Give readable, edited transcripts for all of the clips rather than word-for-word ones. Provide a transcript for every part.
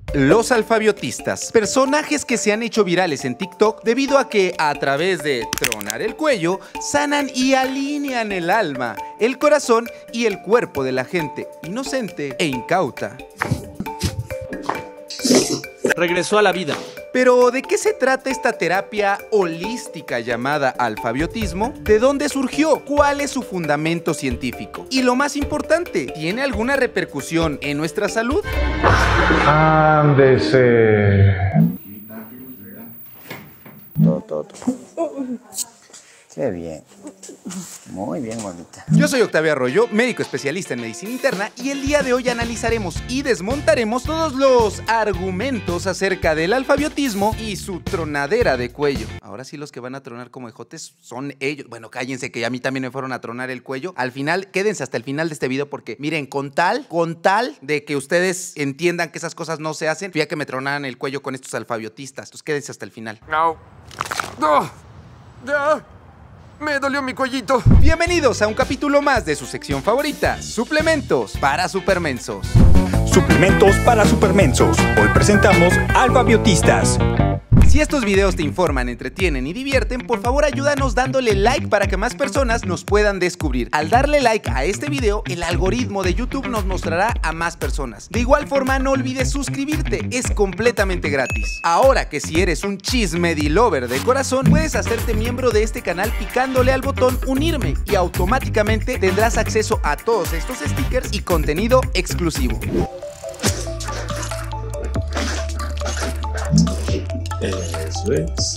Los alfabiotistas, personajes que se han hecho virales en TikTok debido a que a través de tronar el cuello, sanan y alinean el alma, el corazón y el cuerpo de la gente inocente e incauta. Regresó a la vida. Pero, ¿de qué se trata esta terapia holística llamada alfabiotismo? ¿De dónde surgió? ¿Cuál es su fundamento científico? Y lo más importante, ¿tiene alguna repercusión en nuestra salud? Ándese. Todo. Qué bien. Muy bien, bonita. Yo soy Octavio Arroyo, médico especialista en medicina interna, y el día de hoy analizaremos y desmontaremos todos los argumentos acerca del alfabiotismo y su tronadera de cuello. Ahora sí, los que van a tronar como ejotes son ellos. Bueno, cállense, que a mí también me fueron a tronar el cuello. Al final, quédense hasta el final de este video porque, miren, con tal de que ustedes entiendan que esas cosas no se hacen, fui a que me tronaran el cuello con estos alfabiotistas. Entonces quédense hasta el final. No. Ya. Me dolió mi cuellito. Bienvenidos a un capítulo más de su sección favorita, Suplementos para Supermensos. Suplementos para Supermensos. Hoy presentamos alfabiotistas. Si estos videos te informan, entretienen y divierten, por favor ayúdanos dándole like para que más personas nos puedan descubrir. Al darle like a este video, el algoritmo de YouTube nos mostrará a más personas. De igual forma, no olvides suscribirte, es completamente gratis. Ahora que si eres un chismedilover de corazón, puedes hacerte miembro de este canal picándole al botón unirme y automáticamente tendrás acceso a todos estos stickers y contenido exclusivo. Eso es.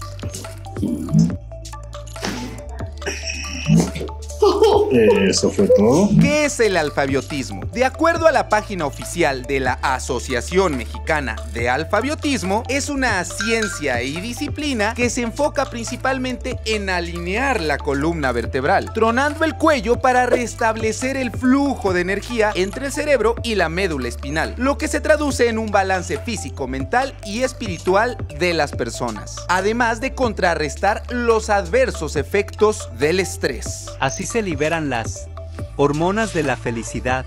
Eso fue todo. ¿Qué es el alfabiotismo? De acuerdo a la página oficial de la Asociación Mexicana de Alfabiotismo, es una ciencia y disciplina que se enfoca principalmente en alinear la columna vertebral, tronando el cuello para restablecer el flujo de energía entre el cerebro y la médula espinal, lo que se traduce en un balance físico, mental y espiritual de las personas, además de contrarrestar los adversos efectos del estrés. Así se liberan las hormonas de la felicidad.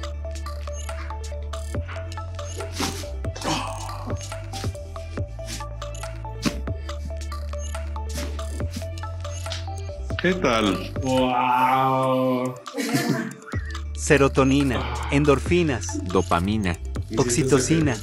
¿Qué tal? ¡Wow! Serotonina, endorfinas, dopamina, oxitocina.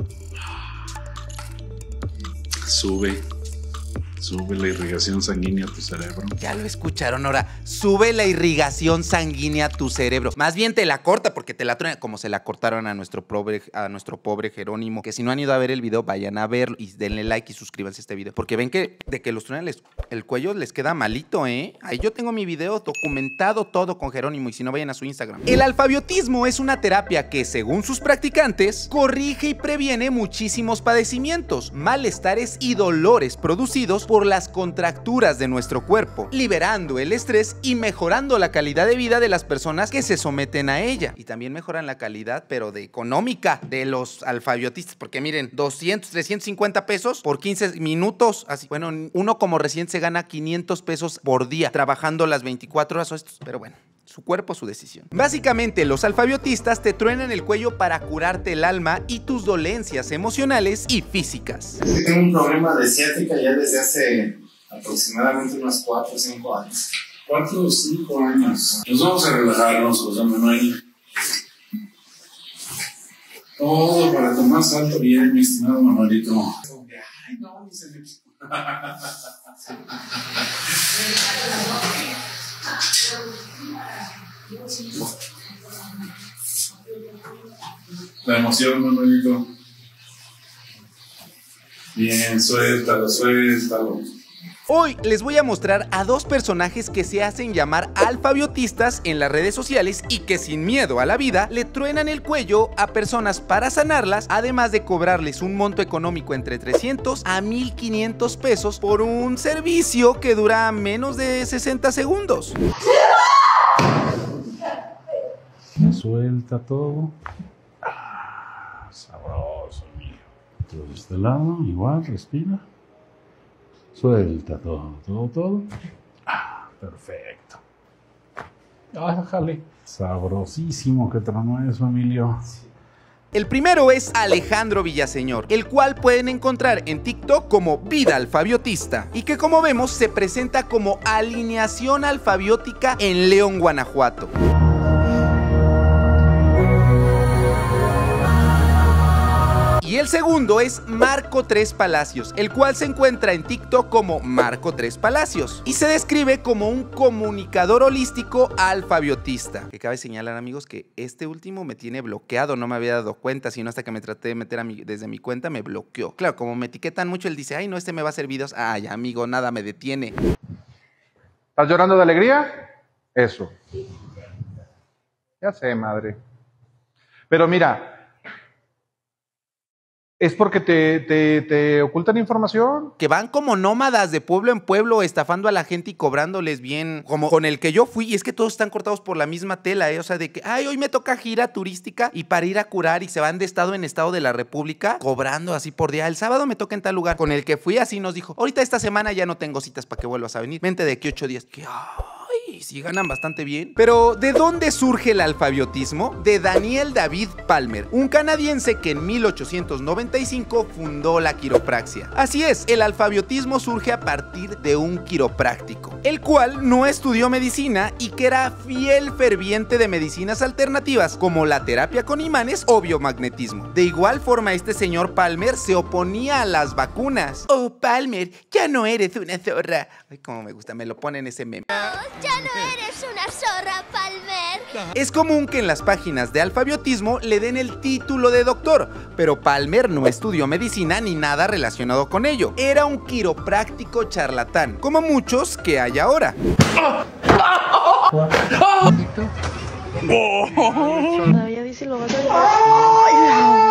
Sube la irrigación sanguínea a tu cerebro. Ya lo escucharon ahora. Sube la irrigación sanguínea a tu cerebro. Más bien te la corta porque te la truena, como se la cortaron a nuestro pobre Jerónimo. Que si no han ido a ver el video, vayan a verlo y denle like y suscríbanse a este video. Porque ven que de que los truenan el cuello les queda malito, ¿eh? Ahí yo tengo mi video documentado todo con Jerónimo y si no, vayan a su Instagram. El alfabiotismo es una terapia que, según sus practicantes, corrige y previene muchísimos padecimientos, malestares y dolores producidos por las contracturas de nuestro cuerpo, liberando el estrés y mejorando la calidad de vida de las personas que se someten a ella. Y también mejoran la calidad, pero de económica, de los alfabiotistas, porque miren, 200, 350 pesos por 15 minutos, así, bueno, uno como recién se gana 500 pesos por día, trabajando las 24 horas o estos, pero bueno. Su cuerpo, su decisión. Básicamente, los alfabiotistas te truenan el cuello para curarte el alma y tus dolencias emocionales y físicas. Tengo un problema de ciática ya desde hace aproximadamente unos 4 o 5 años. 4 o 5 años. Nos vamos a relajarnos, José Manuel. Todo para tu más alto bien, mi estimado Manuelito. Ay, no, ni se me... La emoción, Manuelito. Bien, suéltalo. Hoy les voy a mostrar a dos personajes que se hacen llamar alfabiotistas en las redes sociales y que sin miedo a la vida le truenan el cuello a personas para sanarlas, además de cobrarles un monto económico entre 300 a 1500 pesos por un servicio que dura menos de 60 segundos. Suelta todo. Sabroso, mío. Entonces, de este lado, igual, respira. Suelta todo. Perfecto. Jale. Sabrosísimo que tronó eso, Emilio. El primero es Alejandro Villaseñor, el cual pueden encontrar en TikTok como Vida Alfabiotista, y que como vemos se presenta como alineación alfabiótica en León, Guanajuato. Y el segundo es Marco Tres Palacios, el cual se encuentra en TikTok como Marco Tres Palacios y se describe como un comunicador holístico alfabiotista. Que cabe señalar, amigos, que este último me tiene bloqueado, no me había dado cuenta, sino hasta que me traté de meter desde mi cuenta me bloqueó. Claro, como me etiquetan mucho, él dice, ay no, este me va a hacer videos. Ay, amigo, nada me detiene. ¿Estás llorando de alegría? Eso. Ya sé, madre. Pero mira, ¿es porque te ocultan información? Que van como nómadas de pueblo en pueblo estafando a la gente y cobrándoles bien, como con el que yo fui, y es que todos están cortados por la misma tela, o sea, de que, ay, hoy me toca gira turística y para ir a curar y se van de estado en estado de la república cobrando así por día. El sábado me toca en tal lugar. Con el que fui así nos dijo, ahorita esta semana ya no tengo citas para que vuelvas a venir. Vente de aquí 8 días. Que ay, sí ganan bastante bien. Pero, ¿de dónde surge el alfabiotismo? De Daniel David Palmer, un canadiense que en 1895 fundó la quiropraxia. Así es, el alfabiotismo surge a partir de un quiropráctico, el cual no estudió medicina y que era fiel ferviente de medicinas alternativas como la terapia con imanes o biomagnetismo. De igual forma, este señor Palmer se oponía a las vacunas. Oh, Palmer, ya no eres una zorra. Ay, cómo me gusta, me lo ponen ese meme. Ya no eres una zorra, Palmer. Es común que en las páginas de alfabiotismo le den el título de doctor, pero Palmer no estudió medicina ni nada relacionado con ello. Era un quiropráctico charlatán, como muchos que hay ahora. Todavía dice lo vas a llevar. ¡Ay,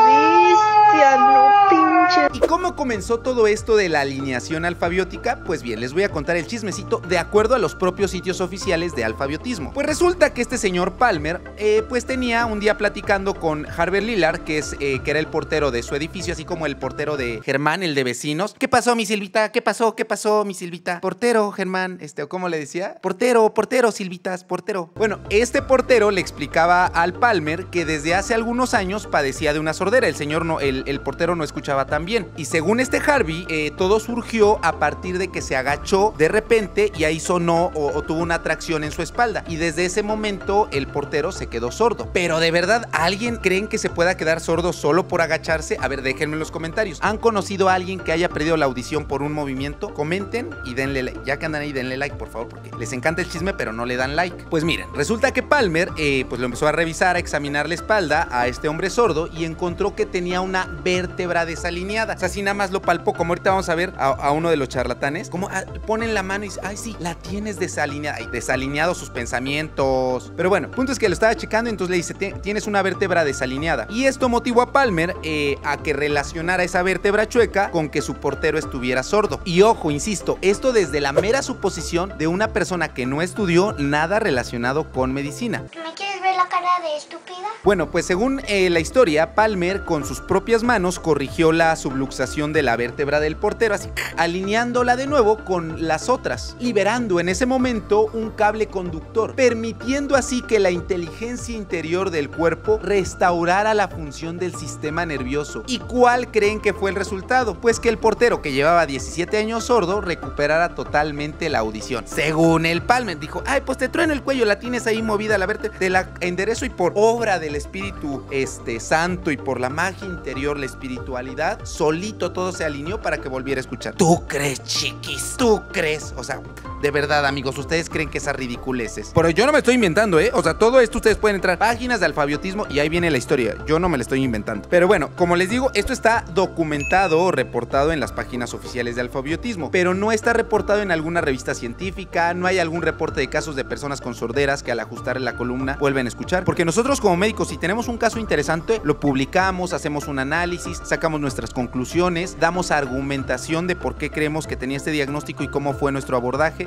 la bestia! No, pinche. ¿Y cómo comenzó todo esto de la alineación alfabiótica? Pues bien, les voy a contar el chismecito de acuerdo a los propios sitios oficiales de alfabiotismo. Pues resulta que este señor Palmer, pues tenía un día platicando con Harvard Lillard, que era el portero de su edificio, así como el portero de Germán, el de vecinos. ¿Qué pasó, mi Silvita? ¿Qué pasó, mi Silvita? Portero, Germán, ¿cómo le decía? Portero, Silvitas, portero. Bueno, este portero le explicaba al Palmer que desde hace algunos años padecía de una sordera. El señor no, el portero no escuchaba tan bien. Y según este Harvey, todo surgió a partir de que se agachó de repente y ahí sonó o tuvo una atracción en su espalda. Y desde ese momento el portero se quedó sordo. Pero de verdad, ¿alguien creen que se pueda quedar sordo solo por agacharse? A ver, déjenme en los comentarios. ¿Han conocido a alguien que haya perdido la audición por un movimiento? Comenten y denle like. Ya que andan ahí, denle like, por favor, porque les encanta el chisme, pero no le dan like. Pues miren, resulta que Palmer pues lo empezó a revisar, a examinar la espalda a este hombre sordo y encontró que tenía una vértebra desalineada. O sea, así nada más lo palpó, como ahorita vamos a ver a uno de los charlatanes, como ponen la mano y dice, ay sí, la tienes desalineada. Ay, desalineados sus pensamientos. Pero bueno, el punto es que lo estaba checando y entonces le dice, tienes una vértebra desalineada. Y esto motivó a Palmer a que relacionara esa vértebra chueca con que su portero estuviera sordo. Y ojo, insisto, esto desde la mera suposición de una persona que no estudió nada relacionado con medicina. ¿Me quieres ver la cara de estúpida? Bueno, pues según la historia, Palmer con sus propias manos corrigió la subluxación de la vértebra del portero, así alineándola de nuevo con las otras, liberando en ese momento un cable conductor, permitiendo así que la inteligencia interior del cuerpo restaurara la función del sistema nervioso. ¿Y cuál creen que fue el resultado? Pues que el portero, que llevaba 17 años sordo, recuperara totalmente la audición. Según el Palmer, dijo, ay, pues te trueno el cuello, la tienes ahí movida la vértebra, te la enderezo y por obra del Espíritu Santo y por la magia interior, la espiritualidad, solito todo se alineó para que volviera a escuchar. ¿Tú crees, chiquis? ¿Tú crees? O sea, de verdad, amigos, ¿ustedes creen que esas ridiculeces? Pero yo no me estoy inventando, O sea, todo esto ustedes pueden entrar a páginas de alfabiotismo y ahí viene la historia. Yo no me la estoy inventando. Pero bueno, como les digo, esto está documentado o reportado en las páginas oficiales de alfabiotismo, pero no está reportado en alguna revista científica, no hay algún reporte de casos de personas con sorderas que al ajustar la columna vuelven a escuchar, porque nosotros como médicos, si tenemos un caso interesante, lo publicamos, hacemos un análisis, sacamos nuestras conclusiones, damos argumentación de por qué creemos que tenía este diagnóstico y cómo fue nuestro abordaje,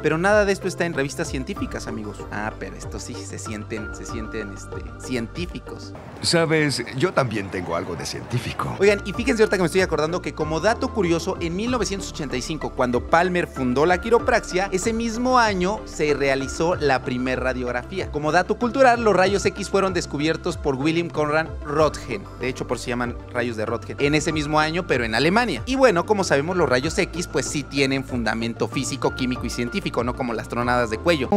Pero nada de esto está en revistas científicas, amigos. Ah, pero estos sí se sienten científicos. Sabes, yo también tengo algo de científico. Oigan, y fíjense ahorita que me estoy acordando que como dato curioso, en 1985, cuando Palmer fundó la quiropraxia, ese mismo año se realizó la primer radiografía. Como dato cultural, los rayos X fueron descubiertos por Wilhelm Conrad Röntgen. De hecho, por si llaman rayos de Röntgen. En ese mismo año, pero en Alemania. Y bueno, como sabemos, los rayos X pues sí tienen fundamento físico, químico y científico, no como las tronadas de cuello.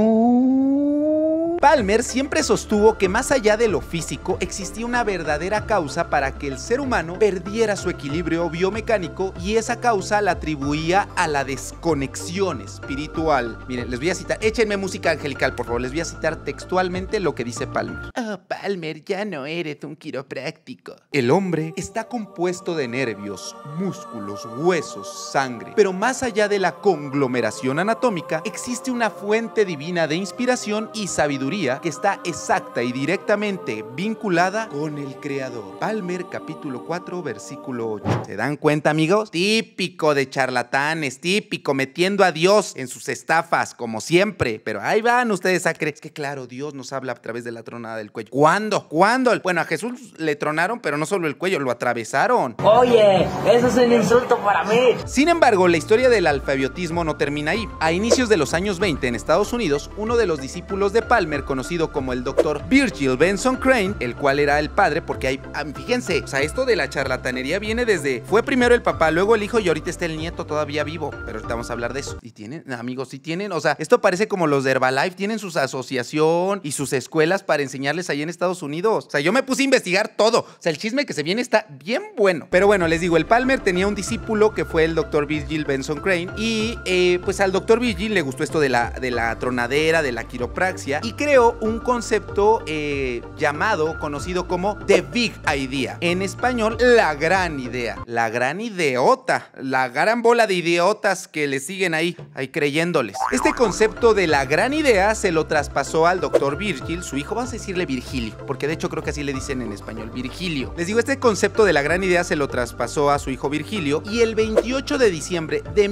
Palmer siempre sostuvo que más allá de lo físico existía una verdadera causa para que el ser humano perdiera su equilibrio biomecánico, y esa causa la atribuía a la desconexión espiritual. Miren, les voy a citar, échenme música angelical por favor, les voy a citar textualmente lo que dice Palmer. Oh, Palmer, ya no eres un quiropráctico. El hombre está compuesto de nervios, músculos, huesos, sangre, pero más allá de la conglomeración anatómica existe una fuente divina de inspiración y sabiduría que está exacta y directamente vinculada con el Creador. Palmer, capítulo 4, versículo 8. ¿Se dan cuenta, amigos? Típico de charlatanes, típico, metiendo a Dios en sus estafas, como siempre. Pero ahí van ustedes a creer. Es que claro, Dios nos habla a través de la tronada del cuello. ¿Cuándo? ¿Cuándo? Bueno, a Jesús le tronaron, pero no solo el cuello, lo atravesaron. Oye, eso es un insulto para mí. Sin embargo, la historia del alfabiotismo no termina ahí. A inicios de los años 20 en Estados Unidos, uno de los discípulos de Palmer, conocido como el Dr. Virgil Benson Crane, el cual era el padre, porque hay, fíjense, o sea, esto de la charlatanería viene desde, fue primero el papá, luego el hijo y ahorita está el nieto todavía vivo, pero ahorita vamos a hablar de eso. Y tienen, amigos, sí tienen, o sea, esto parece como los de Herbalife, tienen su asociación y sus escuelas para enseñarles ahí en Estados Unidos. O sea, yo me puse a investigar todo, o sea, el chisme que se viene está bien bueno. Pero bueno, les digo, el Palmer tenía un discípulo que fue el Dr. Virgil Benson Crane, y pues al Dr. Virgil le gustó esto de la tronadera, de la quiropraxia, y creó un concepto conocido como The Big Idea. En español, la gran idea. La gran ideota. La gran bola de idiotas que le siguen ahí creyéndoles. Este concepto de la gran idea se lo traspasó al Dr. Virgil, su hijo, vamos a decirle Virgilio, porque de hecho creo que así le dicen en español, Virgilio. Les digo, este concepto de la gran idea se lo traspasó a su hijo Virgilio, y el 28 de diciembre de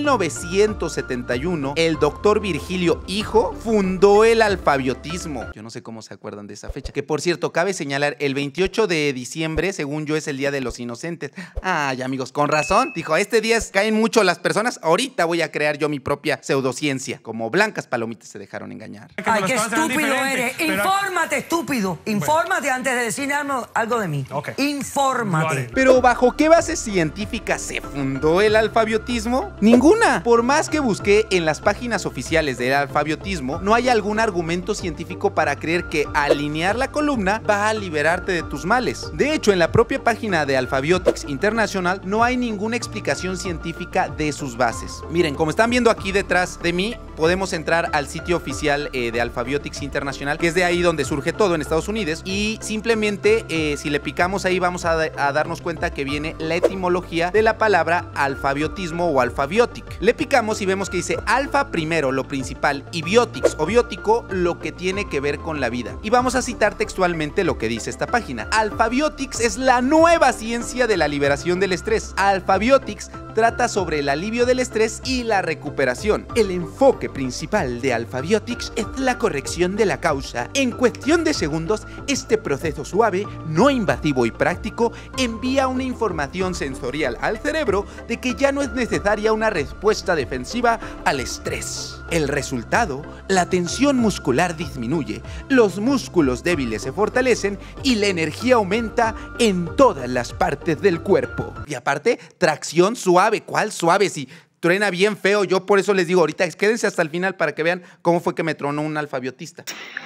1971, el Dr. Virgilio, hijo, fundó el alfabiotismo. Yo no sé cómo se acuerdan de esa fecha. Que por cierto, cabe señalar, el 28 de diciembre, según yo, es el Día de los Inocentes. Ay, amigos, con razón. Dijo, este día caen mucho las personas. Ahorita voy a crear yo mi propia pseudociencia. Como blancas palomitas se dejaron engañar. Ay, qué estúpido eres. Pero... Infórmate, estúpido. Infórmate antes de decir algo de mí. Okay. Infórmate. Pero ¿bajo qué base científica se fundó el alfabiotismo? Ninguna. Por más que busqué en las páginas oficiales del alfabiotismo, no hay algún argumento científico para creer que alinear la columna va a liberarte de tus males. De hecho, en la propia página de Alphabiotics International no hay ninguna explicación científica de sus bases. Miren, como están viendo aquí detrás de mí, podemos entrar al sitio oficial de Alphabiotics International, que es de ahí donde surge todo en Estados Unidos, y simplemente si le picamos ahí vamos a darnos cuenta que viene la etimología de la palabra alfabiotismo o alfabiotic. Le picamos y vemos que dice alfa primero, lo principal, y biotics o biótico, lo que tiene que ver con la vida. Y vamos a citar textualmente lo que dice esta página. Alphabiotics es la nueva ciencia de la liberación del estrés. Alphabiotics trata sobre el alivio del estrés y la recuperación. El enfoque principal de Alphabiotics es la corrección de la causa. En cuestión de segundos, este proceso suave, no invasivo y práctico envía una información sensorial al cerebro de que ya no es necesaria una respuesta defensiva al estrés. El resultado, la tensión muscular disminuye, los músculos débiles se fortalecen y la energía aumenta en todas las partes del cuerpo. Y aparte, tracción suave. ¿Cuál suave? Si truena bien feo. Yo por eso les digo ahorita, quédense hasta el final para que vean cómo fue que me tronó un alfabiotista.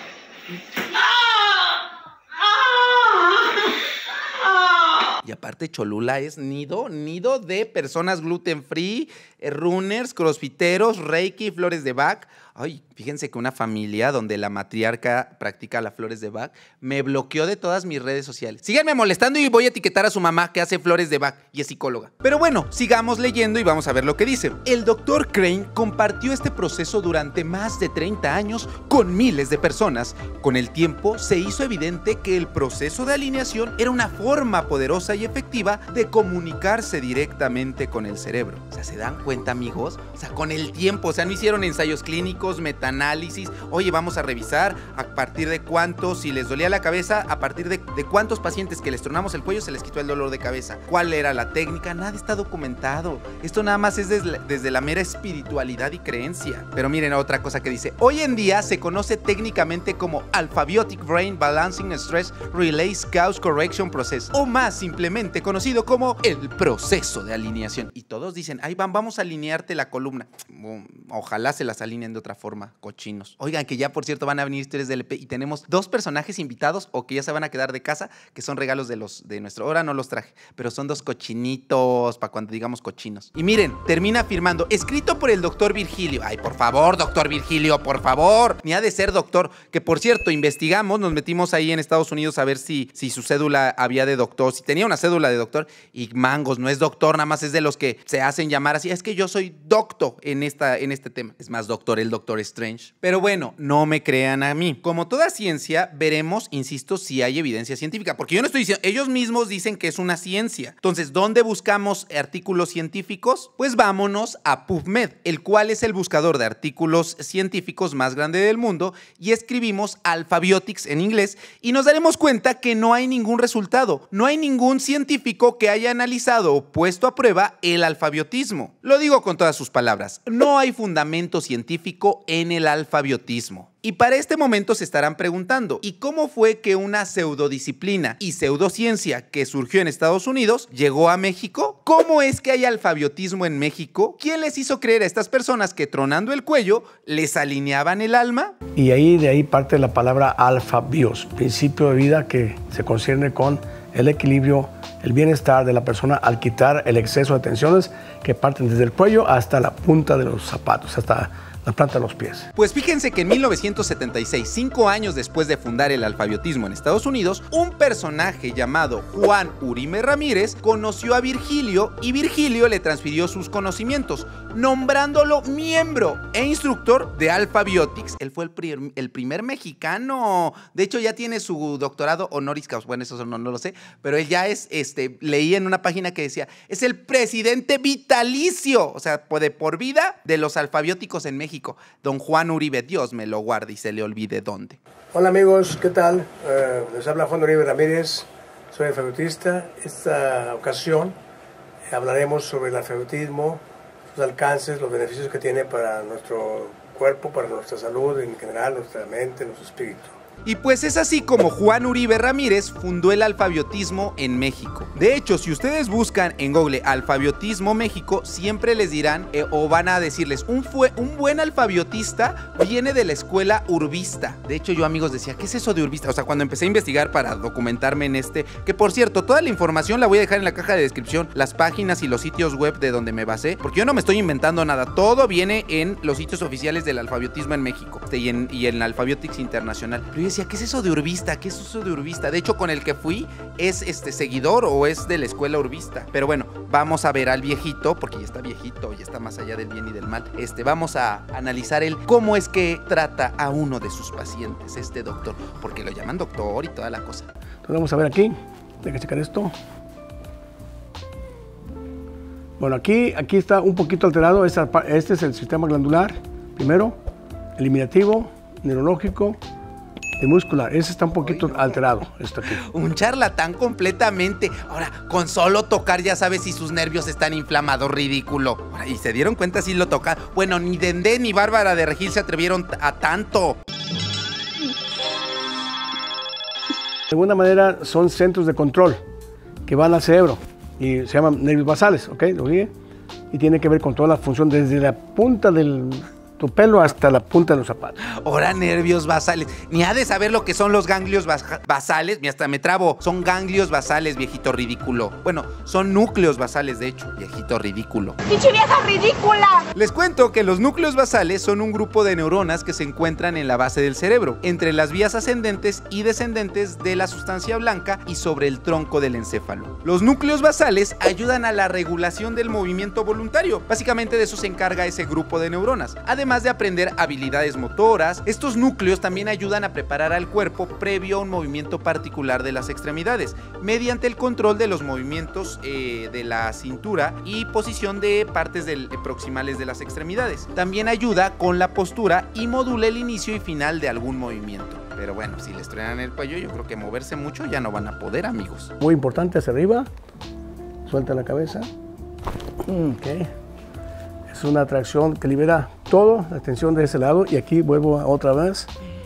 Y aparte Cholula es nido de personas gluten free, runners, crossfiteros, reiki, flores de Bach. Ay, fíjense que una familia donde la matriarca practica las flores de Bach me bloqueó de todas mis redes sociales. Síganme molestando y voy a etiquetar a su mamá que hace flores de Bach y es psicóloga. Pero bueno, sigamos leyendo y vamos a ver lo que dice. El doctor Crane compartió este proceso durante más de 30 años con miles de personas. Con el tiempo se hizo evidente que el proceso de alineación era una forma poderosa y efectiva de comunicarse directamente con el cerebro. O sea, ¿se dan cuenta, amigos? O sea, con el tiempo, o sea, no hicieron ensayos clínicos, metaanálisis. Oye, vamos a revisar a partir de cuántos, si les dolía la cabeza, a partir de cuántos pacientes que les tronamos el cuello se les quitó el dolor de cabeza. ¿Cuál era la técnica? Nada está documentado. Esto nada más es desde la mera espiritualidad y creencia. Pero miren otra cosa que dice. Hoy en día se conoce técnicamente como Alphabiotic Brain Balancing Stress Relays Cause Correction Process, o más simplemente conocido como el proceso de alineación. Y todos dicen, ay, vamos a alinearte la columna. Ojalá se las alineen de otra forma, cochinos. Oigan, que ya por cierto van a venir historias del EP y tenemos 2 personajes invitados o que ya se van a quedar de casa, que son regalos de nuestro. Ahora no los traje, pero son 2 cochinitos para cuando digamos cochinos. Y miren, termina afirmando, escrito por el doctor Virgilio. Ay, por favor, doctor Virgilio, por favor. Ni ha de ser doctor. Que por cierto, investigamos, nos metimos ahí en Estados Unidos a ver si su cédula había de doctor, si tenía una cédula de doctor. Y mangos, no es doctor, nada más es de los que se hacen llamar así. Es que yo soy doctor en este tema. Es más doctor el Doctor Strange. Pero bueno, no me crean a mí. Como toda ciencia, veremos, insisto, si hay evidencia científica. Porque yo no estoy diciendo, ellos mismos dicen que es una ciencia. Entonces, ¿dónde buscamos artículos científicos? Pues vámonos a PubMed, el cual es el buscador de artículos científicos más grande del mundo, y escribimos Alphabiotics en inglés y nos daremos cuenta que no hay ningún resultado. No hay ningún científico que haya analizado o puesto a prueba el alfabiotismo. Lo digo con todas sus palabras. No hay fundamento científico en el alfabiotismo. Y para este momento se estarán preguntando, ¿y cómo fue que una pseudodisciplina y pseudociencia que surgió en Estados Unidos llegó a México? ¿Cómo es que hay alfabiotismo en México? ¿Quién les hizo creer a estas personas que tronando el cuello les alineaban el alma? Y de ahí parte la palabra alfabios, principio de vida que se concierne con el equilibrio, el bienestar de la persona al quitar el exceso de tensiones que parten desde el cuello hasta la punta de los zapatos, hasta la planta de los pies. Pues fíjense que en 1976, 5 años después de fundar el alfabiotismo en Estados Unidos, un personaje llamado Juan Uribe Ramírez conoció a Virgilio y Virgilio le transfirió sus conocimientos, nombrándolo miembro e instructor de Alphabiotics. Él fue el primer mexicano. De hecho, ya tiene su doctorado honoris causa. Bueno, eso no lo sé, pero él ya es, leí en una página que decía, es el presidente vitalicio, o sea, de por vida de los alfabióticos en México. Don Juan Uribe, Dios me lo guarde y se le olvide dónde. Hola amigos, ¿qué tal? Les habla Juan Uribe Ramírez, soy alfabiotista. Esta ocasión hablaremos sobre el alfabetismo, sus alcances, los beneficios que tiene para nuestro cuerpo, para nuestra salud en general, nuestra mente, nuestro espíritu. Y pues es así como Juan Uribe Ramírez fundó el alfabiotismo en México. De hecho, si ustedes buscan en Google alfabiotismo México, siempre les dirán o van a decirles, un buen alfabiotista viene de la escuela urbista. De hecho, yo, amigos, decía, ¿qué es eso de urbista? O sea, cuando empecé a investigar para documentarme en que por cierto, toda la información la voy a dejar en la caja de descripción, las páginas y los sitios web de donde me basé, porque yo no me estoy inventando nada, todo viene en los sitios oficiales del alfabiotismo en México y en Alphabiotics Internacional. Pero yo decía, ¿qué es eso de urbista? ¿Qué es eso de urbista? De hecho, con el que fui es seguidor o es de la escuela urbista. Pero bueno, vamos a ver al viejito, porque ya está viejito, ya está más allá del bien y del mal. Vamos a analizar cómo es que trata a uno de sus pacientes, este doctor, porque lo llaman doctor y toda la cosa. Entonces vamos a ver aquí, hay que checar esto. Bueno, aquí está un poquito alterado, este es el sistema glandular, primero, eliminativo, neurológico y muscular. Ese está un poquito alterado, esto aquí. Un charlatán completamente. Ahora, con solo tocar ya sabes si sus nervios están inflamados, ridículo. Ahora, y se dieron cuenta si lo tocaron. Bueno, ni Dendé ni Bárbara de Regil se atrevieron a tanto. De alguna manera son centros de control que van al cerebro y se llaman nervios basales, ¿ok? ¿Lo sigue? Y tiene que ver con toda la función desde la punta del tu pelo hasta la punta de los zapatos. Ahora nervios basales. Ni ha de saber lo que son los ganglios basales. Ni hasta me trabo. Son ganglios basales, viejito ridículo. Bueno, son núcleos basales, de hecho, viejito ridículo. ¡Pinche vieja ridícula! Les cuento que los núcleos basales son un grupo de neuronas que se encuentran en la base del cerebro, entre las vías ascendentes y descendentes de la sustancia blanca y sobre el tronco del encéfalo. Los núcleos basales ayudan a la regulación del movimiento voluntario. Básicamente de eso se encarga ese grupo de neuronas. Además de aprender habilidades motoras, estos núcleos también ayudan a preparar al cuerpo previo a un movimiento particular de las extremidades, mediante el control de los movimientos de la cintura y posición de partes proximales de las extremidades. También ayuda con la postura y modula el inicio y final de algún movimiento. Pero bueno, si les truenan el cuello, yo creo que moverse mucho ya no van a poder, amigos. Muy importante, hacia arriba, suelta la cabeza. Ok. Es una tracción que libera toda la tensión de ese lado y aquí vuelvo otra vez.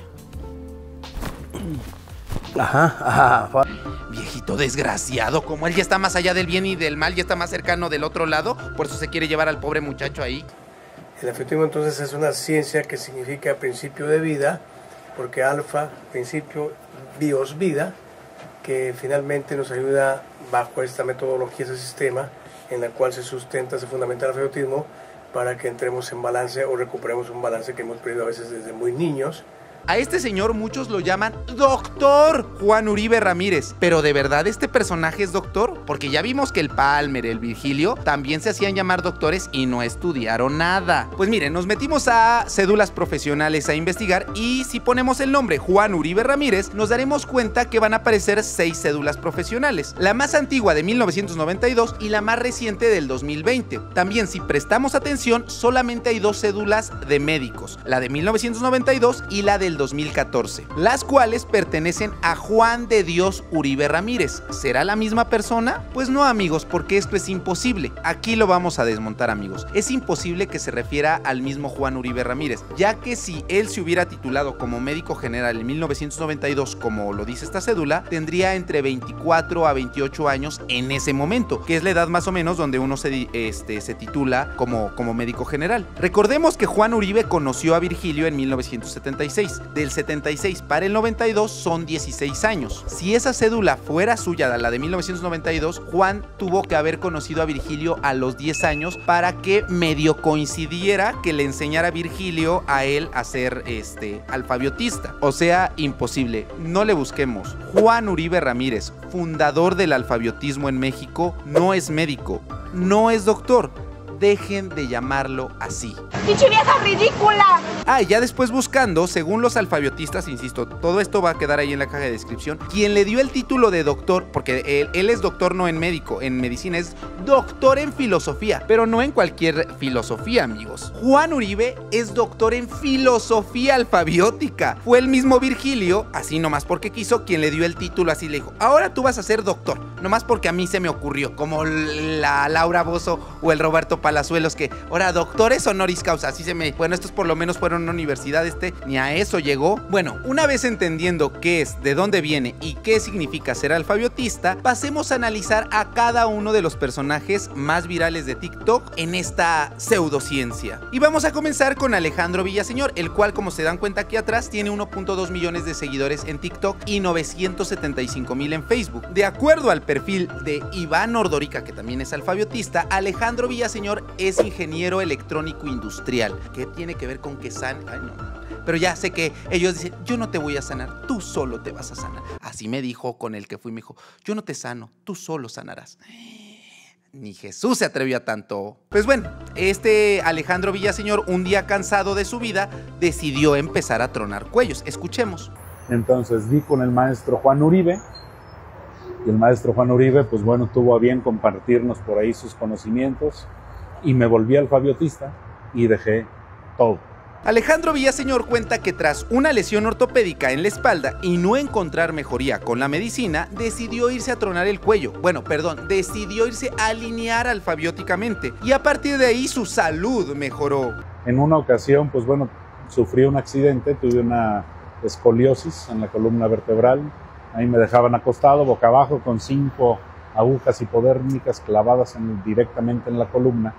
Ajá. Viejito desgraciado, como él ya está más allá del bien y del mal, ya está más cercano del otro lado, por eso se quiere llevar al pobre muchacho ahí. El afectivismo entonces es una ciencia que significa principio de vida, porque alfa, principio, bios, vida, que finalmente nos ayuda bajo esta metodología, ese sistema en la cual se sustenta, se fundamenta el afectivismo, para que entremos en balance o recuperemos un balance que hemos perdido a veces desde muy niños. A este señor muchos lo llaman Doctor Juan Uribe Ramírez. ¿Pero de verdad este personaje es doctor? Porque ya vimos que el Palmer, el Virgilio, también se hacían llamar doctores y no estudiaron nada. Pues miren, nos metimos a cédulas profesionales a investigar y si ponemos el nombre Juan Uribe Ramírez, nos daremos cuenta que van a aparecer 6 cédulas profesionales. La más antigua de 1992 y la más reciente del 2020. También, si prestamos atención, solamente hay 2 cédulas de médicos. La de 1992 y la del 2014, las cuales pertenecen a Juan de Dios Uribe Ramírez. ¿Será la misma persona? Pues no, amigos, porque esto es imposible. Aquí lo vamos a desmontar, amigos. Es imposible que se refiera al mismo Juan Uribe Ramírez, ya que si él se hubiera titulado como médico general en 1992, como lo dice esta cédula, tendría entre 24 a 28 años en ese momento, que es la edad más o menos donde uno se titula como médico general. Recordemos que Juan Uribe conoció a Virgilio en 1976. Del 76 para el 92 son 16 años. Si esa cédula fuera suya, la de 1992, Juan tuvo que haber conocido a Virgilio a los 10 años para que medio coincidiera que le enseñara a Virgilio a él a ser alfabiotista. O sea, imposible. No le busquemos. Juan Uribe Ramírez, fundador del alfabiotismo en México, no es médico, no es doctor. Dejen de llamarlo así. ¡Pinche vieja ridícula! Y ya después buscando, según los alfabiotistas, insisto, todo esto va a quedar ahí en la caja de descripción, quien le dio el título de doctor, porque él es doctor no en medicina, es doctor en filosofía, pero no en cualquier filosofía, amigos. Juan Uribe es doctor en filosofía alfabiótica. Fue el mismo Virgilio, así nomás porque quiso, quien le dio el título, así le dijo, ahora tú vas a ser doctor, nomás porque a mí se me ocurrió, como la Laura Bozzo o el Roberto Palazuelos, que ahora doctores honoris causa, así bueno, estos por lo menos fueron a una universidad, ni a eso llegó. Bueno, una vez entendiendo qué es, de dónde viene y qué significa ser alfabiotista, pasemos a analizar a cada uno de los personajes más virales de TikTok en esta pseudociencia. Y vamos a comenzar con Alejandro Villaseñor, el cual, como se dan cuenta aquí atrás, tiene 1.2 millones de seguidores en TikTok y 975,000 en Facebook. De acuerdo al perfil de Iván Ordorica, que también es alfabiotista, Alejandro Villaseñor es ingeniero electrónico industrial. ¿Qué tiene que ver con que Ay, no. Pero ya sé que ellos dicen, yo no te voy a sanar, tú solo te vas a sanar. Así me dijo con el que fui, me dijo, yo no te sano, tú solo sanarás. Ni Jesús se atrevió a tanto. Pues bueno, Alejandro Villaseñor, un día cansado de su vida, decidió empezar a tronar cuellos. Escuchemos. Entonces di con el maestro Juan Uribe, y el maestro Juan Uribe, pues bueno, tuvo a bien compartirnos por ahí sus conocimientos, y me volví alfabiotista y dejé todo. Alejandro Villaseñor cuenta que tras una lesión ortopédica en la espalda y no encontrar mejoría con la medicina, decidió irse a tronar el cuello. Decidió irse a alinear alfabióticamente y a partir de ahí su salud mejoró. En una ocasión, pues bueno, sufrí un accidente, tuve una escoliosis en la columna vertebral. Ahí me dejaban acostado, boca abajo, con 5 agujas hipodérmicas clavadas directamente en la columna.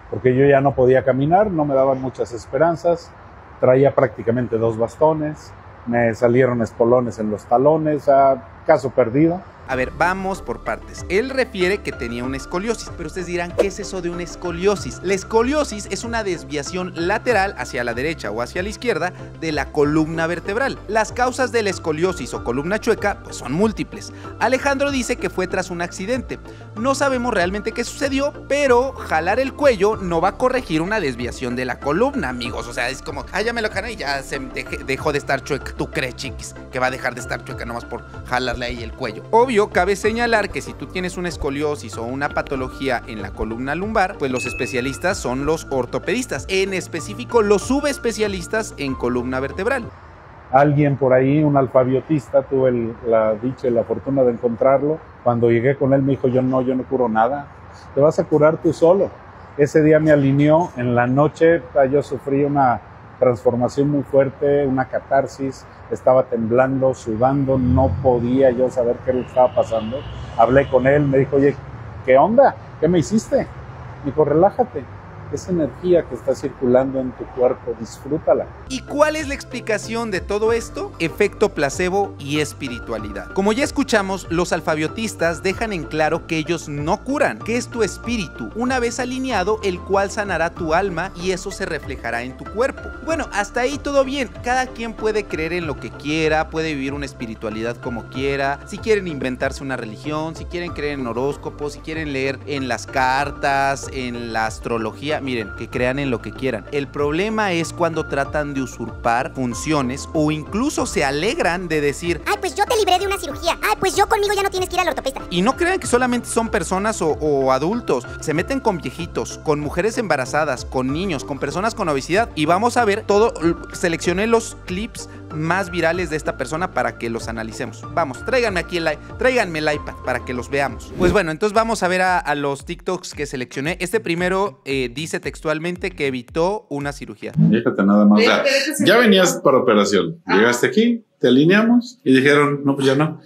porque yo ya no podía caminar, no me daban muchas esperanzas, traía prácticamente 2 bastones, me salieron espolones en los talones, caso perdido. A ver, vamos por partes. Él refiere que tenía una escoliosis, pero ustedes dirán, ¿qué es eso de una escoliosis? La escoliosis es una desviación lateral hacia la derecha o hacia la izquierda de la columna vertebral. Las causas de la escoliosis o columna chueca pues son múltiples. Alejandro dice que fue tras un accidente. No sabemos realmente qué sucedió, pero jalar el cuello no va a corregir una desviación de la columna, amigos. O sea, es como, ya me lo jané y ya dejó de estar chueca. ¿Tú crees, chiquis, que va a dejar de estar chueca nomás por jalarle ahí el cuello? Obvio, cabe señalar que si tú tienes una escoliosis o una patología en la columna lumbar, pues los especialistas son los ortopedistas, en específico los subespecialistas en columna vertebral. Alguien por ahí, un alfabiotista, tuve la dicha y la fortuna de encontrarlo. Cuando llegué con él me dijo, yo no curo nada, te vas a curar tú solo. Ese día me alineó, en la noche yo sufrí una transformación muy fuerte, una catarsis, estaba temblando, sudando, no podía yo saber qué le estaba pasando. Hablé con él, me dijo, oye, ¿qué onda? ¿Qué me hiciste? Me dijo, relájate, esa energía que está circulando en tu cuerpo, disfrútala. ¿Y cuál es la explicación de todo esto? Efecto placebo y espiritualidad. Como ya escuchamos, los alfabiotistas dejan en claro que ellos no curan, que es tu espíritu, una vez alineado, el cual sanará tu alma y eso se reflejará en tu cuerpo. Bueno, hasta ahí todo bien. Cada quien puede creer en lo que quiera, puede vivir una espiritualidad como quiera. Si quieren inventarse una religión, si quieren creer en horóscopos, si quieren leer en las cartas, en la astrología, miren, que crean en lo que quieran. El problema es cuando tratan de usurpar funciones o incluso se alegran de decir, ay, pues yo te libré de una cirugía, ay, pues yo conmigo ya no tienes que ir al ortopedista. Y no crean que solamente son personas o adultos, se meten con viejitos, con mujeres embarazadas, con niños, con personas con obesidad y vamos a ver todo. Seleccioné los clips más virales de esta persona para que los analicemos. Vamos, tráiganme aquí tráiganme el iPad para que los veamos. Pues bueno, entonces vamos a ver a los TikToks que seleccioné. Este primero dice textualmente que evitó una cirugía. Fíjate nada más. Ya venías para operación. Llegaste aquí, te alineamos y dijeron, no, pues ya no.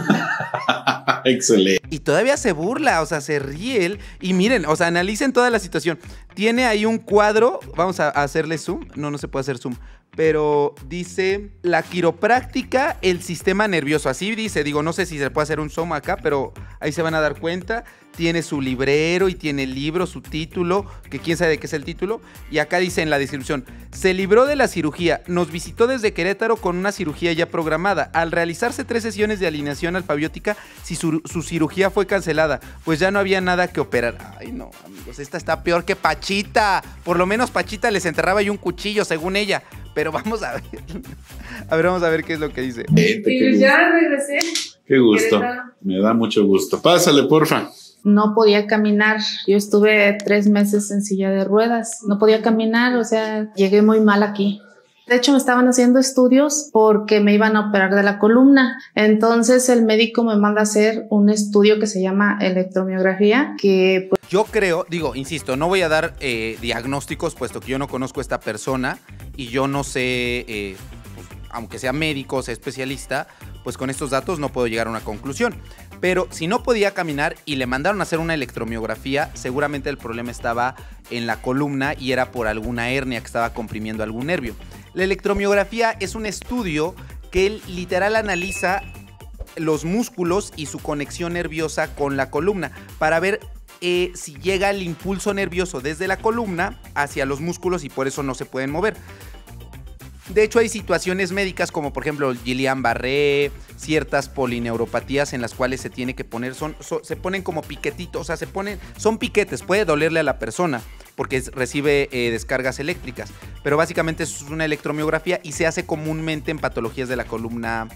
Excelente. Y todavía se burla, o sea, se ríe él. Y miren, o sea, analicen toda la situación. Tiene ahí un cuadro, vamos a hacerle zoom. No se puede hacer zoom. Pero dice, la quiropráctica, el sistema nervioso. Así dice, digo, no sé si se puede hacer un zoom acá, pero ahí se van a dar cuenta. Tiene su librero y tiene el libro, su título, que quién sabe de qué es el título. Y acá dice en la descripción, se libró de la cirugía, nos visitó desde Querétaro con una cirugía ya programada. Al realizarse 3 sesiones de alineación alfabiótica, si su cirugía fue cancelada, pues ya no había nada que operar. Ay, no, amigos, esta está peor que Pachita. Por lo menos Pachita les enterraba ahí un cuchillo, según ella. Pero vamos a ver. A ver, vamos a ver qué es lo que dice. Y ya regresé. Qué gusto. Me da mucho gusto. Pásale, porfa. No podía caminar. Yo estuve 3 meses en silla de ruedas. No podía caminar, o sea, llegué muy mal aquí. De hecho, me estaban haciendo estudios porque me iban a operar de la columna. Entonces, el médico me manda a hacer un estudio que se llama electromiografía, que pues... Yo creo, digo, insisto, no voy a dar diagnósticos, puesto que yo no conozco a esta persona y yo no sé, pues, aunque sea médico, sea especialista, pues con estos datos no puedo llegar a una conclusión. Pero si no podía caminar y le mandaron a hacer una electromiografía, seguramente el problema estaba en la columna y era por alguna hernia que estaba comprimiendo algún nervio. La electromiografía es un estudio que él literal analiza los músculos y su conexión nerviosa con la columna para ver si llega el impulso nervioso desde la columna hacia los músculos y por eso no se pueden mover. De hecho, hay situaciones médicas como por ejemplo Guillain-Barré, ciertas polineuropatías en las cuales se tiene que poner, se ponen como piquetitos, o sea, son piquetes, puede dolerle a la persona porque recibe descargas eléctricas, pero básicamente es una electromiografía y se hace comúnmente en patologías de la columna.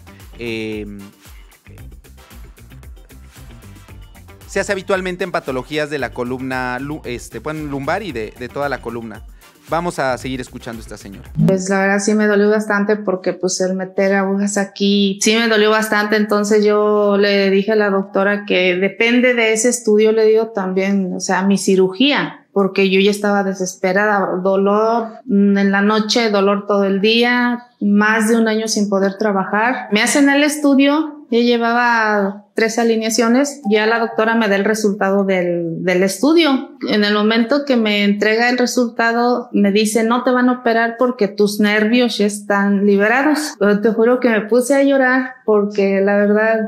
Se hace habitualmente en patologías de la columna lumbar y de toda la columna. Vamos a seguir escuchando a esta señora. Pues la verdad sí me dolió bastante porque pues el meter agujas aquí sí me dolió bastante. Entonces yo le dije a la doctora que depende de ese estudio, le digo también, o sea, mi cirugía, porque yo ya estaba desesperada, dolor en la noche, dolor todo el día, más de 1 año sin poder trabajar. Me hacen el estudio Ya llevaba 3 alineaciones. Ya la doctora me da el resultado del estudio. En el momento que me entrega el resultado, me dice, no te van a operar porque tus nervios ya están liberados. Pero te juro que me puse a llorar porque la verdad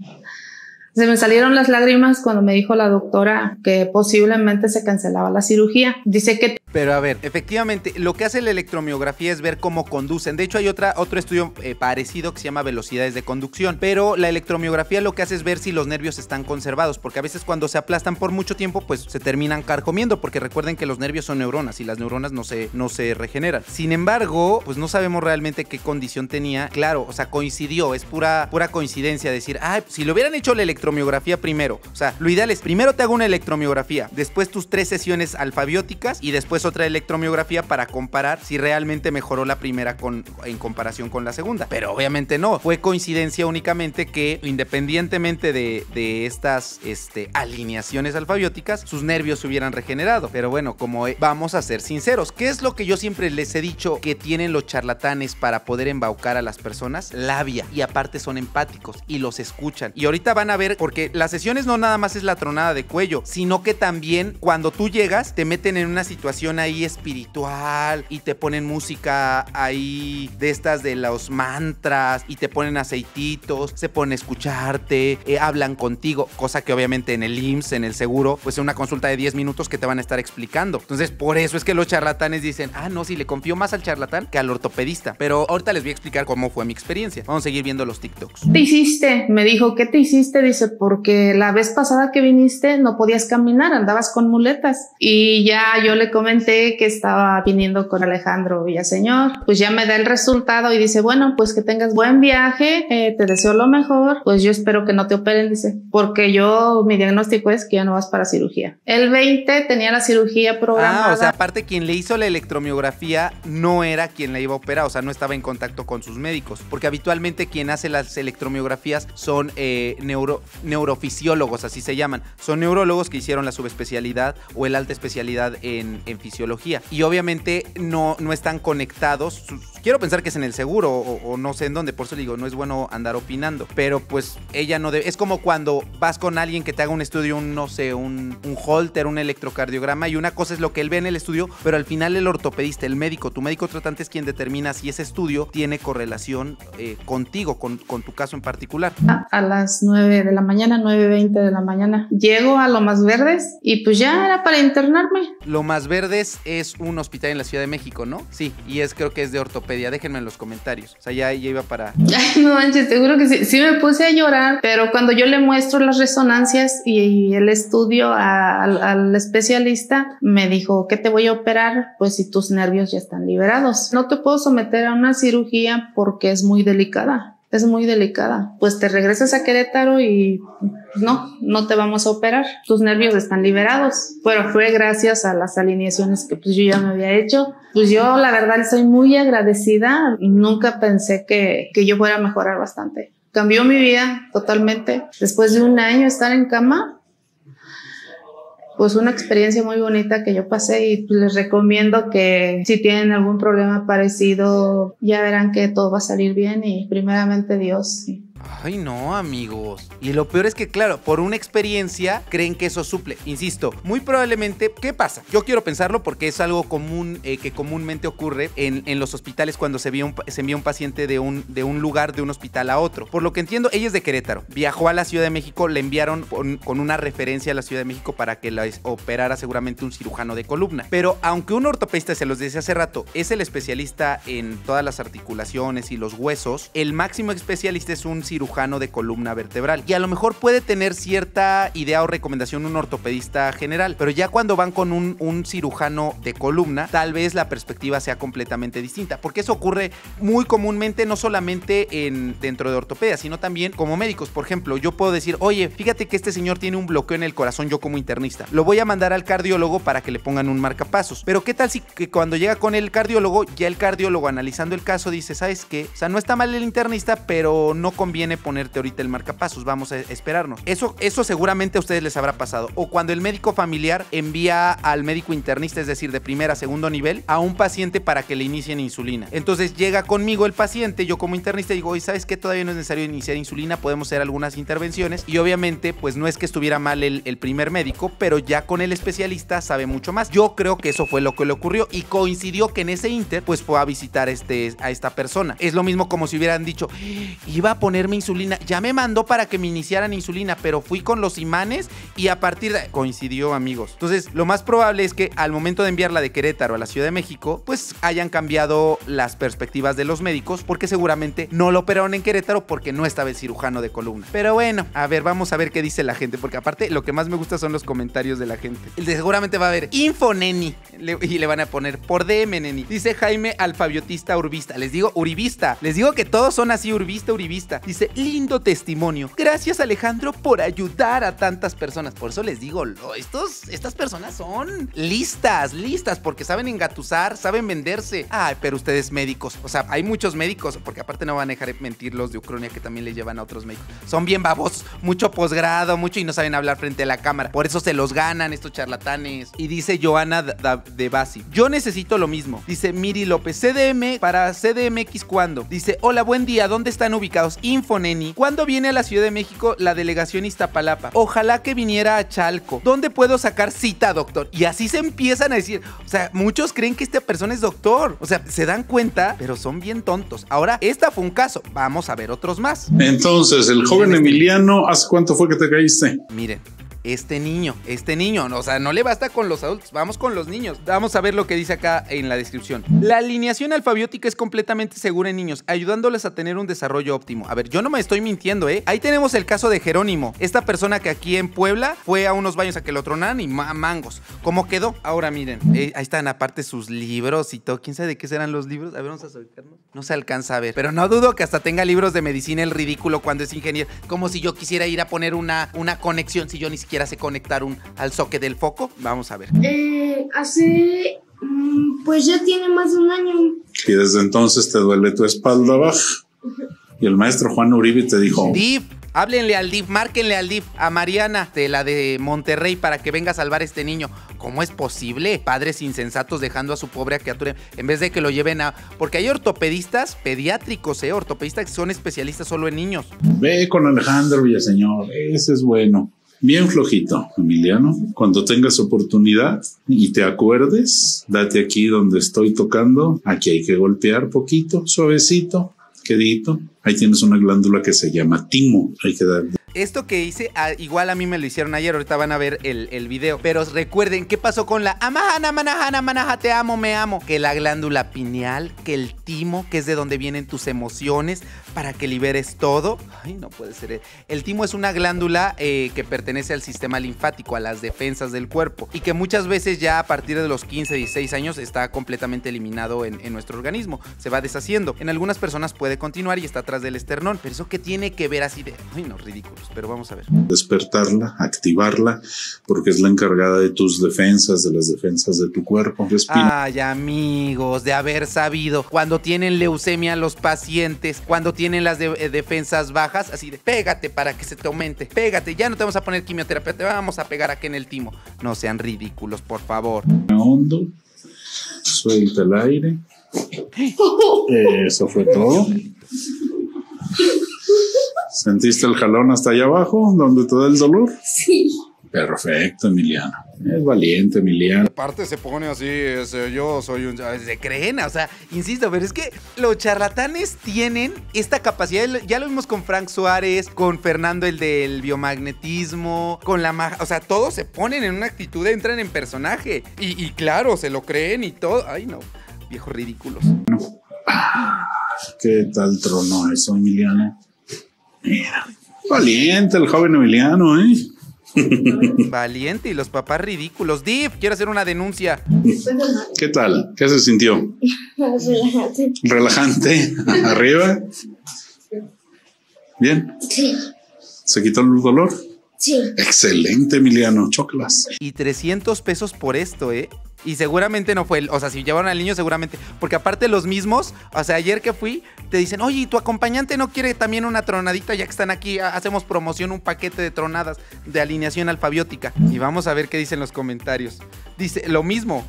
se me salieron las lágrimas cuando me dijo la doctora que posiblemente se cancelaba la cirugía. Dice que... Pero a ver, efectivamente, lo que hace la electromiografía es ver cómo conducen. De hecho, hay otro estudio parecido que se llama velocidades de conducción. Pero la electromiografía lo que hace es ver si los nervios están conservados. Porque a veces cuando se aplastan por mucho tiempo, pues se terminan carcomiendo. Porque recuerden que los nervios son neuronas y las neuronas no se regeneran. Sin embargo, pues no sabemos realmente qué condición tenía. Claro, o sea, coincidió. Es pura coincidencia decir, si le hubieran hecho la electromiografía primero. O sea, lo ideal es, primero te hago una electromiografía, después tus 3 sesiones alfabióticas y después otra electromiografía para comparar si realmente mejoró la primera en comparación con la segunda. Pero obviamente no, fue coincidencia únicamente que independientemente de estas alineaciones alfabióticas, sus nervios se hubieran regenerado. Pero bueno, como vamos a ser sinceros, ¿qué es lo que yo siempre les he dicho que tienen los charlatanes para poder embaucar a las personas? Labia. Y aparte son empáticos y los escuchan. Y ahorita van a ver, porque las sesiones no nada más es la tronada de cuello, sino que también cuando tú llegas te meten en una situación ahí espiritual y te ponen música ahí de estas de los mantras y te ponen aceititos, se ponen a escucharte, hablan contigo, cosa que obviamente en el IMSS, en el seguro, pues es una consulta de 10 minutos que te van a estar explicando. Entonces por eso es que los charlatanes dicen, no, sí, le confío más al charlatán que al ortopedista. Pero ahorita les voy a explicar cómo fue mi experiencia. Vamos a seguir viendo los TikToks. ¿Qué te hiciste? Me dijo, ¿qué te hiciste? Dice, porque la vez pasada que viniste no podías caminar, andabas con muletas. Y ya yo le comenté que estaba viniendo con Alejandro Villaseñor. Pues ya me da el resultado y dice, bueno, pues que tengas buen viaje, te deseo lo mejor, pues yo espero que no te operen, dice, porque mi diagnóstico es que ya no vas para cirugía. El 20 tenía la cirugía programada. O sea, aparte quien le hizo la electromiografía no era quien la iba a operar, o sea, no estaba en contacto con sus médicos, porque habitualmente quien hace las electromiografías son neurofisiólogos, así se llaman. Son neurólogos que hicieron la subespecialidad o el alta especialidad en fisiología. Y obviamente no están conectados. Quiero pensar que es en el seguro o no sé en dónde, por eso digo, no es bueno andar opinando. Pero pues ella no debe. Es como cuando vas con alguien que te haga un estudio, un Holter, un electrocardiograma, y una cosa es lo que él ve en el estudio, pero al final el ortopedista, el médico, tu médico tratante es quien determina si ese estudio tiene correlación contigo, con tu caso en particular. A las 9 de la mañana, 9:20 de la mañana, llego a Lomas Verdes y pues ya era para internarme. Lomas Verdes es un hospital en la Ciudad de México, ¿no? Sí, y creo que es de ortopedia. Déjenme en los comentarios. O sea, ya iba para... Ay, no manches, te juro que sí me puse a llorar, pero cuando yo le muestro las resonancias y el estudio al especialista, me dijo, ¿qué te voy a operar? Pues si tus nervios ya están liberados. No te puedo someter a una cirugía porque es muy delicada. Es muy delicada. Pues te regresas a Querétaro y no te vamos a operar. Tus nervios están liberados. Pero fue gracias a las alineaciones que pues yo ya me había hecho. Pues yo la verdad soy muy agradecida y nunca pensé que yo fuera a mejorar bastante. Cambió mi vida totalmente. Después de un año estar en cama, pues una experiencia muy bonita que yo pasé y les recomiendo que si tienen algún problema parecido, ya verán que todo va a salir bien y primeramente Dios. Ay, no, amigos. Y lo peor es que, claro, por una experiencia creen que eso suple. Insisto, muy probablemente, ¿qué pasa? Yo quiero pensarlo porque es algo común que comúnmente ocurre en los hospitales cuando se envía un paciente de un lugar, de un hospital a otro. Por lo que entiendo, ella es de Querétaro. Viajó a la Ciudad de México, le enviaron con una referencia a la Ciudad de México para que la operara seguramente un cirujano de columna. Pero aunque un ortopedista, se los decía hace rato, es el especialista en todas las articulaciones y los huesos, el máximo especialista es un cirujano de columna vertebral. Y a lo mejor puede tener cierta idea o recomendación un ortopedista general, pero ya cuando van con un cirujano de columna, tal vez la perspectiva sea completamente distinta, porque eso ocurre muy comúnmente, no solamente dentro de ortopedia, sino también como médicos. Por ejemplo, yo puedo decir, oye, fíjate que este señor tiene un bloqueo en el corazón, yo como internista, lo voy a mandar al cardiólogo para que le pongan un marcapasos. Pero qué tal si que cuando llega con el cardiólogo, ya el cardiólogo analizando el caso dice, ¿sabes qué? O sea, no está mal el internista, pero no conviene conviene ponerte ahorita el marcapasos, vamos a esperarnos. Eso seguramente a ustedes les habrá pasado. O cuando el médico familiar envía al médico internista, es decir, de primera a segundo nivel, a un paciente para que le inicien insulina. Entonces llega conmigo el paciente, yo como internista digo, oye, ¿sabes qué? Todavía no es necesario iniciar insulina, podemos hacer algunas intervenciones. Y obviamente, pues no es que estuviera mal el primer médico, pero ya con el especialista sabe mucho más. Yo creo que eso fue lo que le ocurrió y coincidió que en ese inter, pues fue a visitar a esta persona. Es lo mismo como si hubieran dicho, iba a ponerme insulina, ya me mandó para que me iniciaran insulina, pero fui con los imanes y a partir de... Coincidió, amigos. Entonces, lo más probable es que al momento de enviarla de Querétaro a la Ciudad de México, pues hayan cambiado las perspectivas de los médicos, porque seguramente no lo operaron en Querétaro porque no estaba el cirujano de columna. Pero bueno, a ver, vamos a ver qué dice la gente, porque aparte lo que más me gusta son los comentarios de la gente. Seguramente va a haber info neni y le van a poner por DM neni. Dice Jaime alfabiotista urbista. Les digo uribista. Les digo que todos son así, urbista. Dice, lindo testimonio. Gracias, Alejandro, por ayudar a tantas personas. Por eso les digo, estas personas son listas, porque saben engatusar, saben venderse. Ay, pero ustedes médicos, o sea, hay muchos médicos, porque aparte no van a dejar mentir los de Ucrania que también les llevan a otros médicos. Son bien babosos, mucho posgrado, y no saben hablar frente a la cámara. Por eso se los ganan estos charlatanes. Y dice Joana de Basi, yo necesito lo mismo. Dice Miri López, CDM para CDMX, ¿cuándo? Dice, hola, buen día, ¿dónde están ubicados? Infoneni, ¿cuándo viene a la Ciudad de México la delegación Iztapalapa? Ojalá que viniera a Chalco. ¿Dónde puedo sacar cita, doctor? Y así se empiezan a decir, o sea, muchos creen que esta persona es doctor. O sea, se dan cuenta, pero son bien tontos. Ahora, esta fue un caso. Vamos a ver otros más. Entonces, el joven Emiliano, ¿hace cuánto fue que te caíste? Miren. Este niño, o sea, no le basta con los adultos, vamos con los niños. Vamos a ver lo que dice acá en la descripción. La alineación alfabiótica es completamente segura en niños, ayudándoles a tener un desarrollo óptimo. A ver, yo no me estoy mintiendo, ¿eh? Ahí tenemos el caso de Jerónimo, esta persona que aquí en Puebla fue a unos baños a que lo tronaran y mangos. ¿Cómo quedó? Ahora miren, ahí están aparte sus libros y todo. ¿Quién sabe de qué serán los libros? A ver, vamos a acercarnos. No se alcanza a ver, pero no dudo que hasta tenga libros de medicina el ridículo cuando es ingeniero. Como si yo quisiera ir a poner una conexión, si yo ni siquiera sé conectar al socket del foco. Vamos a ver. Pues ya tiene más de un año. Y desde entonces te duele tu espalda baja. Y el maestro Juan Uribe te dijo... DIF, háblenle al DIF, márquenle al DIF, a Mariana, de la de Monterrey, para que venga a salvar a este niño. ¿Cómo es posible? Padres insensatos dejando a su pobre criatura en vez de que lo lleven a... Porque hay ortopedistas pediátricos, ortopedistas que son especialistas solo en niños. Ve con Alejandro Villaseñor, ese es bueno. Bien flojito, Emiliano. Cuando tengas oportunidad y te acuerdes, date aquí donde estoy tocando. Aquí hay que golpear poquito, suavecito, quedito. Ahí tienes una glándula que se llama timo. Hay que darle. Esto que hice, igual a mí me lo hicieron ayer, ahorita van a ver el video. Pero recuerden, ¿qué pasó con la amahana, manahana, manaja, te amo, me amo? Que la glándula pineal, que el timo, que es de donde vienen tus emociones, para que liberes todo. Ay, no puede ser. El timo es una glándula que pertenece al sistema linfático, a las defensas del cuerpo. Y que muchas veces ya a partir de los 15, 16 años está completamente eliminado en nuestro organismo. Se va deshaciendo. En algunas personas puede continuar y está atrás del esternón. Pero eso, ¿qué tiene que ver así de...? Ay, no, ridículo. Pero vamos a ver. Despertarla, activarla, porque es la encargada de tus defensas, de las defensas de tu cuerpo. Ay, amigos, de haber sabido. Cuando tienen leucemia los pacientes, cuando tienen las defensas bajas, así de pégate para que se te aumente. Pégate, ya no te vamos a poner quimioterapia, te vamos a pegar aquí en el timo. No sean ridículos, por favor. Hondo, suelta el aire. Eso fue todo. ¿Sentiste el jalón hasta allá abajo, donde te da el dolor? Sí. Perfecto, Emiliano. Es valiente, Emiliano. Aparte se pone así, yo soy un... Se creen, o sea, insisto, pero es que los charlatanes tienen esta capacidad, ya lo vimos con Frank Suárez, con Fernando el del biomagnetismo, con la magia, o sea, todos se ponen en una actitud, entran en personaje, y claro, se lo creen y todo. Ay, no, viejos ridículos. ¿Qué tal tronó eso, Emiliano? Mira, valiente el joven Emiliano, ¿eh? Valiente y los papás ridículos. Div, quiero hacer una denuncia. ¿Qué tal? ¿Qué se sintió? Relajante. ¿Relajante? ¿Arriba? ¿Bien? Sí. ¿Se quitó el dolor? Sí. Excelente, Emiliano. Choclas. Y 300 pesos por esto, ¿eh? Y seguramente no fue, o sea, si llevaron al niño seguramente, porque aparte los mismos, o sea, ayer que fui, te dicen, oye, ¿y tu acompañante no quiere también una tronadita? Ya que están aquí, hacemos promoción, un paquete de tronadas de alineación alfabiótica. Y vamos a ver qué dicen los comentarios. Dice, lo mismo,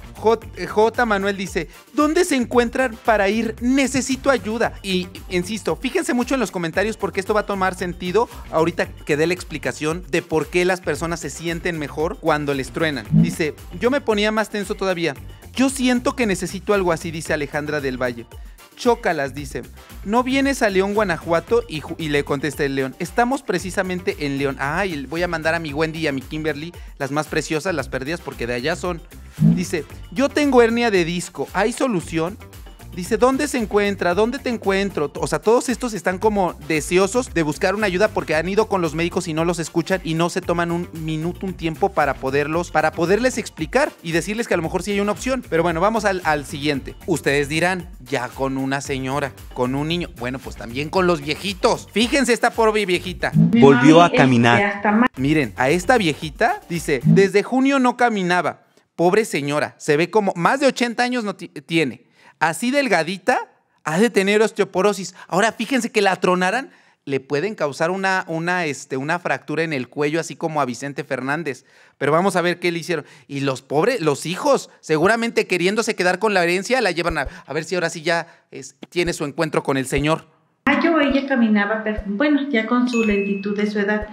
J. Manuel dice, ¿dónde se encuentran para ir? Necesito ayuda. Y insisto, fíjense mucho en los comentarios porque esto va a tomar sentido ahorita que dé la explicación de por qué las personas se sienten mejor cuando les truenan. Dice, yo me ponía más tenso todavía. Yo siento que necesito algo así, dice Alejandra del Valle. Chócalas, dice. ¿No vienes a León, Guanajuato? Y le contesta el León. Estamos precisamente en León. Ay, voy a mandar a mi Wendy y a mi Kimberly, las más preciosas, las perdidas, porque de allá son. Dice, yo tengo hernia de disco. ¿Hay solución? Dice, ¿dónde se encuentra? ¿Dónde te encuentro? O sea, todos estos están como deseosos de buscar una ayuda porque han ido con los médicos y no los escuchan y no se toman un minuto, un tiempo para poderles explicar y decirles que a lo mejor sí hay una opción. Pero bueno, vamos al siguiente. Ustedes dirán, ya con una señora, con un niño. Bueno, pues también con los viejitos. Fíjense esta pobre viejita. Volvió a caminar. Miren, a esta viejita dice, desde junio no caminaba. Pobre señora, se ve como más de 80 años no tiene. Así delgadita, ha de tener osteoporosis. Ahora, fíjense que la tronaran, le pueden causar una fractura en el cuello, así como a Vicente Fernández. Pero vamos a ver qué le hicieron. Y los hijos, seguramente queriéndose quedar con la herencia, la llevan a ver si ahora sí ya tiene su encuentro con el señor. Ella caminaba, bueno, ya con su lentitud de su edad,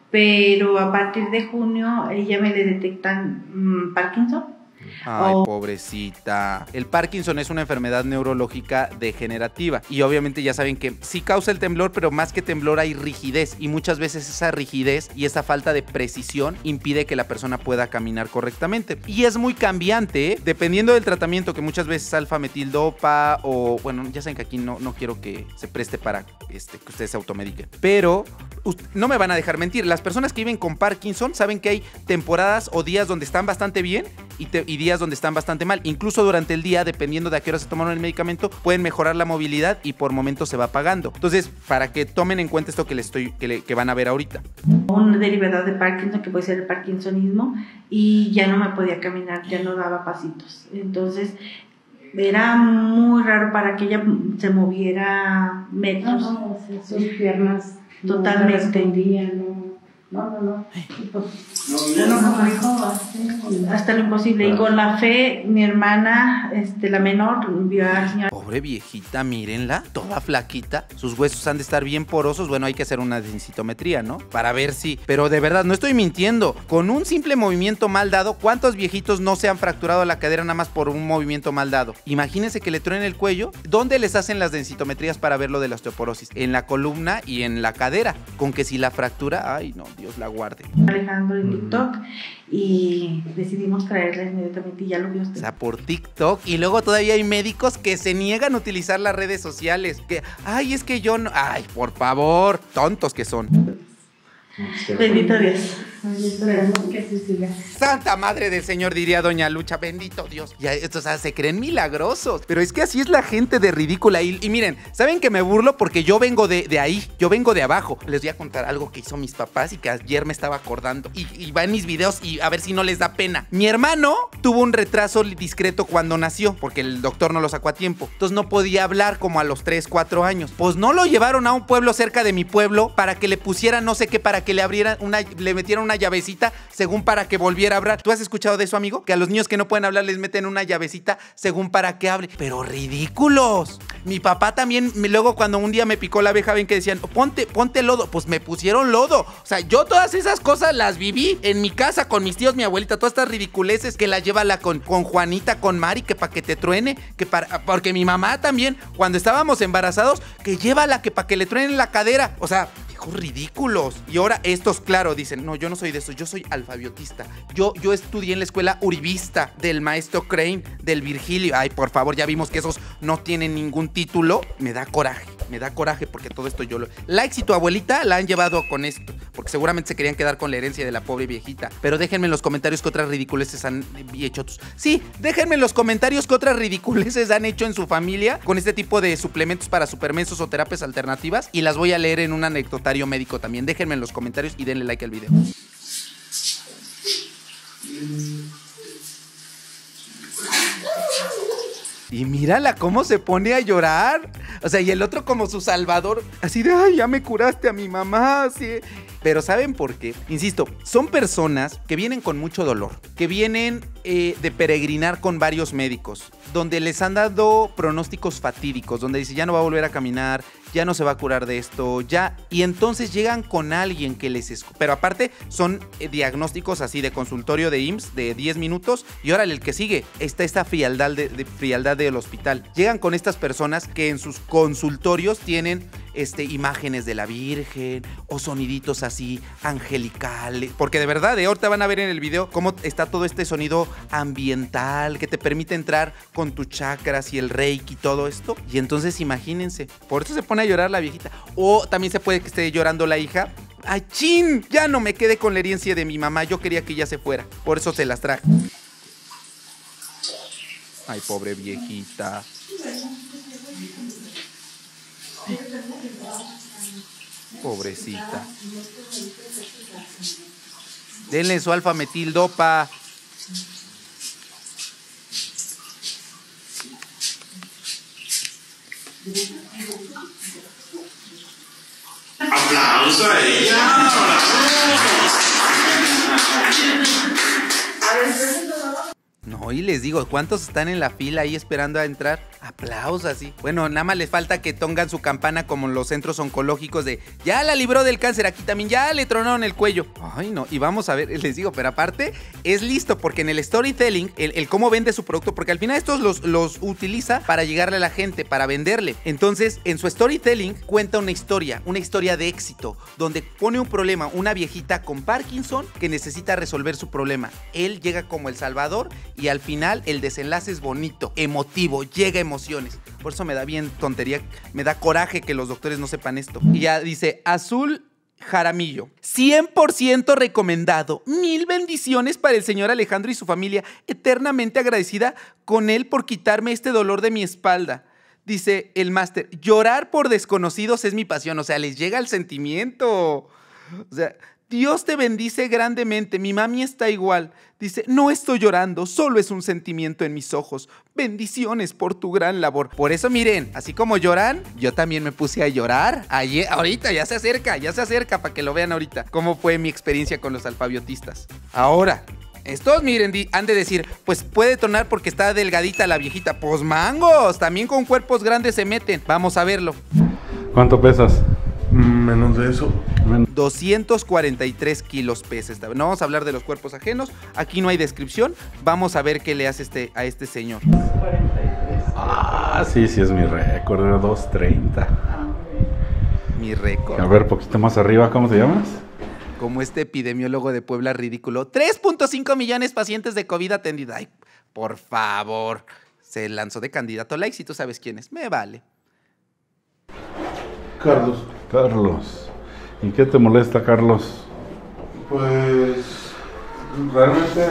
pero a partir de junio ella me le detectan Parkinson. Ay, pobrecita. El Parkinson es una enfermedad neurológica degenerativa y obviamente ya saben que sí causa el temblor, pero más que temblor hay rigidez y muchas veces esa rigidez y esa falta de precisión impide que la persona pueda caminar correctamente. Y es muy cambiante, ¿eh? Dependiendo del tratamiento, que muchas veces alfa-metildopa o, bueno, ya saben que aquí no quiero que se preste para que ustedes se automediquen. Pero no me van a dejar mentir, las personas que viven con Parkinson saben que hay temporadas o días donde están bastante bien y días donde están bastante mal. Incluso durante el día, dependiendo de a qué hora se tomaron el medicamento, pueden mejorar la movilidad y por momentos se va apagando. Entonces, para que tomen en cuenta esto que van a ver ahorita. Una derivada de Parkinson, que puede ser el parkinsonismo, y ya no me podía caminar, ya no daba pasitos. Entonces, era muy raro para que ella se moviera metros. No, sus piernas totalmente. No. Hasta lo imposible. Y con la fe, mi hermana, la menor, vio al señor. Pobre viejita, mírenla, toda flaquita. Sus huesos han de estar bien porosos. Bueno, hay que hacer una densitometría, ¿no? Para ver si. Pero de verdad, no estoy mintiendo. Con un simple movimiento mal dado, ¿cuántos viejitos no se han fracturado la cadera nada más por un movimiento mal dado? Imagínense que le truene el cuello. ¿Dónde les hacen las densitometrías para ver lo de la osteoporosis? En la columna y en la cadera. Con que si la fractura, ay no, Dios la guarde. Alejandro en TikTok y decidimos traerla inmediatamente y ya lo vio usted. O sea, por TikTok. Y luego todavía hay médicos que se niegan a utilizar las redes sociales. Que, ay, es que yo no. Ay, por favor, tontos que son. Bendito Dios. Santa Madre del Señor, diría Doña Lucha. Bendito Dios. Ya, estos, o sea, se creen milagrosos. Pero es que así es la gente de ridícula. Y miren, ¿saben que me burlo? Porque yo vengo de ahí. Yo vengo de abajo. Les voy a contar algo que hizo mis papás y que ayer me estaba acordando. Y va en mis videos y a ver si no les da pena. Mi hermano tuvo un retraso discreto cuando nació, porque el doctor no lo sacó a tiempo. Entonces no podía hablar como a los 3, 4 años. Pues no lo llevaron a un pueblo cerca de mi pueblo para que le pusieran no sé qué, para que le abrieran le metieran una llavecita según para que volviera a hablar. ¿Tú has escuchado de eso, amigo? Que a los niños que no pueden hablar les meten una llavecita según para que hable. Pero ridículos. Mi papá también, luego cuando un día me picó la abeja, ven que decían, ponte lodo. Pues me pusieron lodo. O sea, yo todas esas cosas las viví en mi casa con mis tíos, mi abuelita, todas estas ridiculeces que la llévala con Juanita, con Mari, que para que te truene, porque mi mamá también, cuando estábamos embarazados, que llévala, que para que le truene la cadera. O sea, ridículos. Y ahora estos, claro, dicen, no, yo no soy de eso, yo soy alfabiotista. Yo estudié en la escuela uribista del maestro Crane, del Virgilio. Ay, por favor, ya vimos que esos no tienen ningún título. Me da coraje porque todo esto yo lo... Likes y tu abuelita la han llevado con esto, porque seguramente se querían quedar con la herencia de la pobre viejita. Pero déjenme en los comentarios qué otras ridiculeces han hecho. Sí, déjenme en los comentarios qué otras ridiculeces han hecho en su familia con este tipo de suplementos para supermensos o terapias alternativas, y las voy a leer en un anecdotario médico también. Déjenme en los comentarios y denle like al video. Y mírala cómo se pone a llorar. O sea, y el otro como su salvador, así de, ay, ya me curaste a mi mamá, así. Pero ¿saben por qué? Insisto, son personas que vienen con mucho dolor, que vienen de peregrinar con varios médicos, donde les han dado pronósticos fatídicos, donde dice, ya no va a volver a caminar, ya no se va a curar de esto, ya. Y entonces llegan con alguien que les... Pero aparte son diagnósticos así de consultorio de IMSS de 10 minutos y órale, el que sigue. Está esta frialdad frialdad del hospital. Llegan con estas personas que en sus consultorios tienen imágenes de la Virgen o soniditos así angelicales. Porque de verdad, ahorita van a ver en el video cómo está todo este sonido ambiental que te permite entrar con tus chakras y el reiki y todo esto. Y entonces imagínense, por eso se pone a llorar la viejita. O también se puede que esté llorando la hija. ¡Ay, chin! Ya no me quedé con la herencia de mi mamá. Yo quería que ella se fuera. Por eso se las traje. Ay, pobre viejita. Pobrecita. Denle su alfa-metildopa. ¡Aplauso a ella! No, y les digo, ¿cuántos están en la fila ahí esperando a entrar? Aplausos así. Bueno, nada más les falta que pongan su campana como en los centros oncológicos de ya la libró del cáncer, aquí también ya le tronaron el cuello. Ay, no, y vamos a ver, les digo, pero aparte es listo porque en el storytelling, el cómo vende su producto, porque al final estos los utiliza para llegarle a la gente, para venderle. Entonces, en su storytelling cuenta una historia de éxito, donde pone un problema, una viejita con Parkinson que necesita resolver su problema. Él llega como el salvador y al final el desenlace es bonito, emotivo, llega emociones. Por eso me da bien tontería, me da coraje que los doctores no sepan esto. Y ya dice, Azul Jaramillo, 100% recomendado. 1000 bendiciones para el señor Alejandro y su familia. Eternamente agradecida con él por quitarme este dolor de mi espalda. Dice el máster, llorar por desconocidos es mi pasión. O sea, les llega el sentimiento. O sea, Dios te bendice grandemente, mi mami está igual. Dice, no estoy llorando, solo es un sentimiento en mis ojos. Bendiciones por tu gran labor. Por eso miren, así como lloran, yo también me puse a llorar. Ayer, ahorita, ya se acerca para que lo vean ahorita. Cómo fue mi experiencia con los alfabiotistas. Ahora, estos miren, han de decir, pues puede tronar porque está delgadita la viejita. Pues mangos, también con cuerpos grandes se meten. Vamos a verlo. ¿Cuánto pesas? Menos de eso. 243 kilos pesa. No vamos a hablar de los cuerpos ajenos. Aquí no hay descripción. Vamos a ver qué le hace a este señor. 43. Ah, sí, es mi récord. Era 230. Mi récord. A ver, poquito más arriba, ¿cómo te llamas? Como este epidemiólogo de Puebla ridículo. 3.5 millones de pacientes de COVID atendidos. Ay, por favor. Se lanzó de candidato a like, si tú sabes quién es. Me vale. Carlos. ¿Y qué te molesta, Carlos? Pues realmente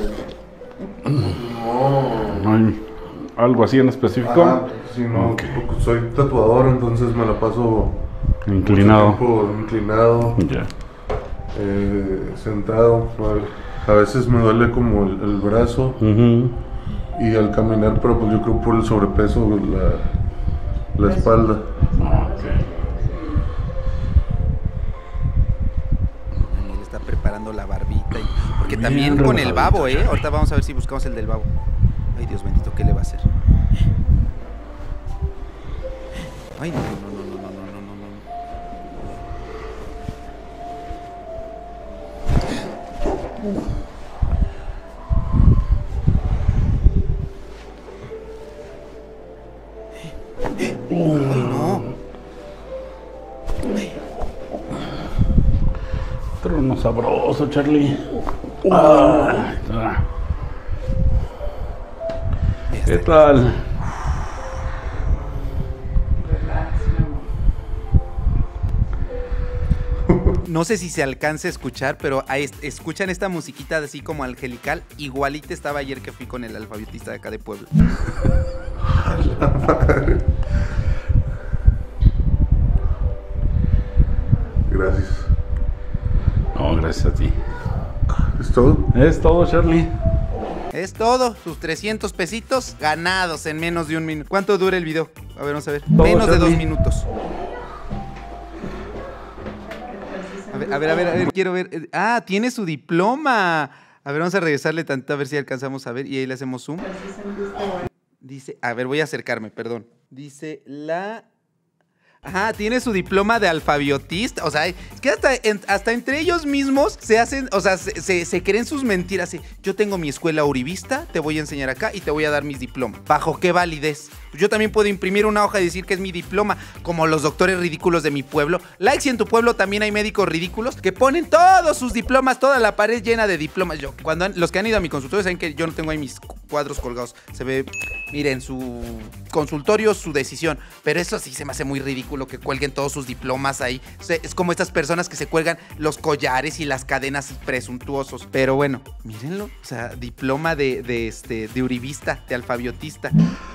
no hay algo así en específico. Sí, no, okay. Soy tatuador, entonces me la paso inclinado, ya. Sentado. A veces me duele como el brazo y al caminar, pero pues yo creo por el sobrepeso la espalda. Preparando la barbita porque también con el babo, ahorita vamos a ver si buscamos el del babo. Ay, Dios bendito, ¿qué le va a hacer? Ay, no. Ay, no. Trono sabroso, Charlie. ¿Qué tal? No sé si se alcanza a escuchar, pero escuchan esta musiquita así como angelical. Igualita estaba ayer que fui con el alfabetista de acá de Puebla. Gracias. No, gracias a ti. ¿Es todo? Es todo, Charlie. ¿Ves todo? Sus 300 pesitos ganados en menos de un minuto. ¿Cuánto dura el video? A ver, vamos a ver. Menos de 2 minutos. A ver, quiero ver. Ah, tiene su diploma. A ver, vamos a regresarle tantito a ver si alcanzamos a ver. Y ahí le hacemos zoom. Dice, a ver, voy a acercarme, perdón. Dice la... Ajá, tiene su diploma de alfabiotista. O sea, es que hasta entre ellos mismos se hacen, o sea, se creen sus mentiras. Yo tengo mi escuela uribista, te voy a enseñar acá y te voy a dar mis diplomas. ¿Bajo qué validez? Yo también puedo imprimir una hoja y decir que es mi diploma, como los doctores ridículos de mi pueblo. Like, si en tu pueblo también hay médicos ridículos que ponen todos sus diplomas, toda la pared llena de diplomas. Los que han ido a mi consultorio saben que yo no tengo ahí mis cuadros colgados. Se ve, miren, su consultorio, su decisión. Pero eso sí se me hace muy ridículo que cuelguen todos sus diplomas ahí. O sea, es como estas personas que se cuelgan los collares y las cadenas presuntuosos. Pero bueno, mírenlo. O sea, diploma de uribista, de alfabiotista.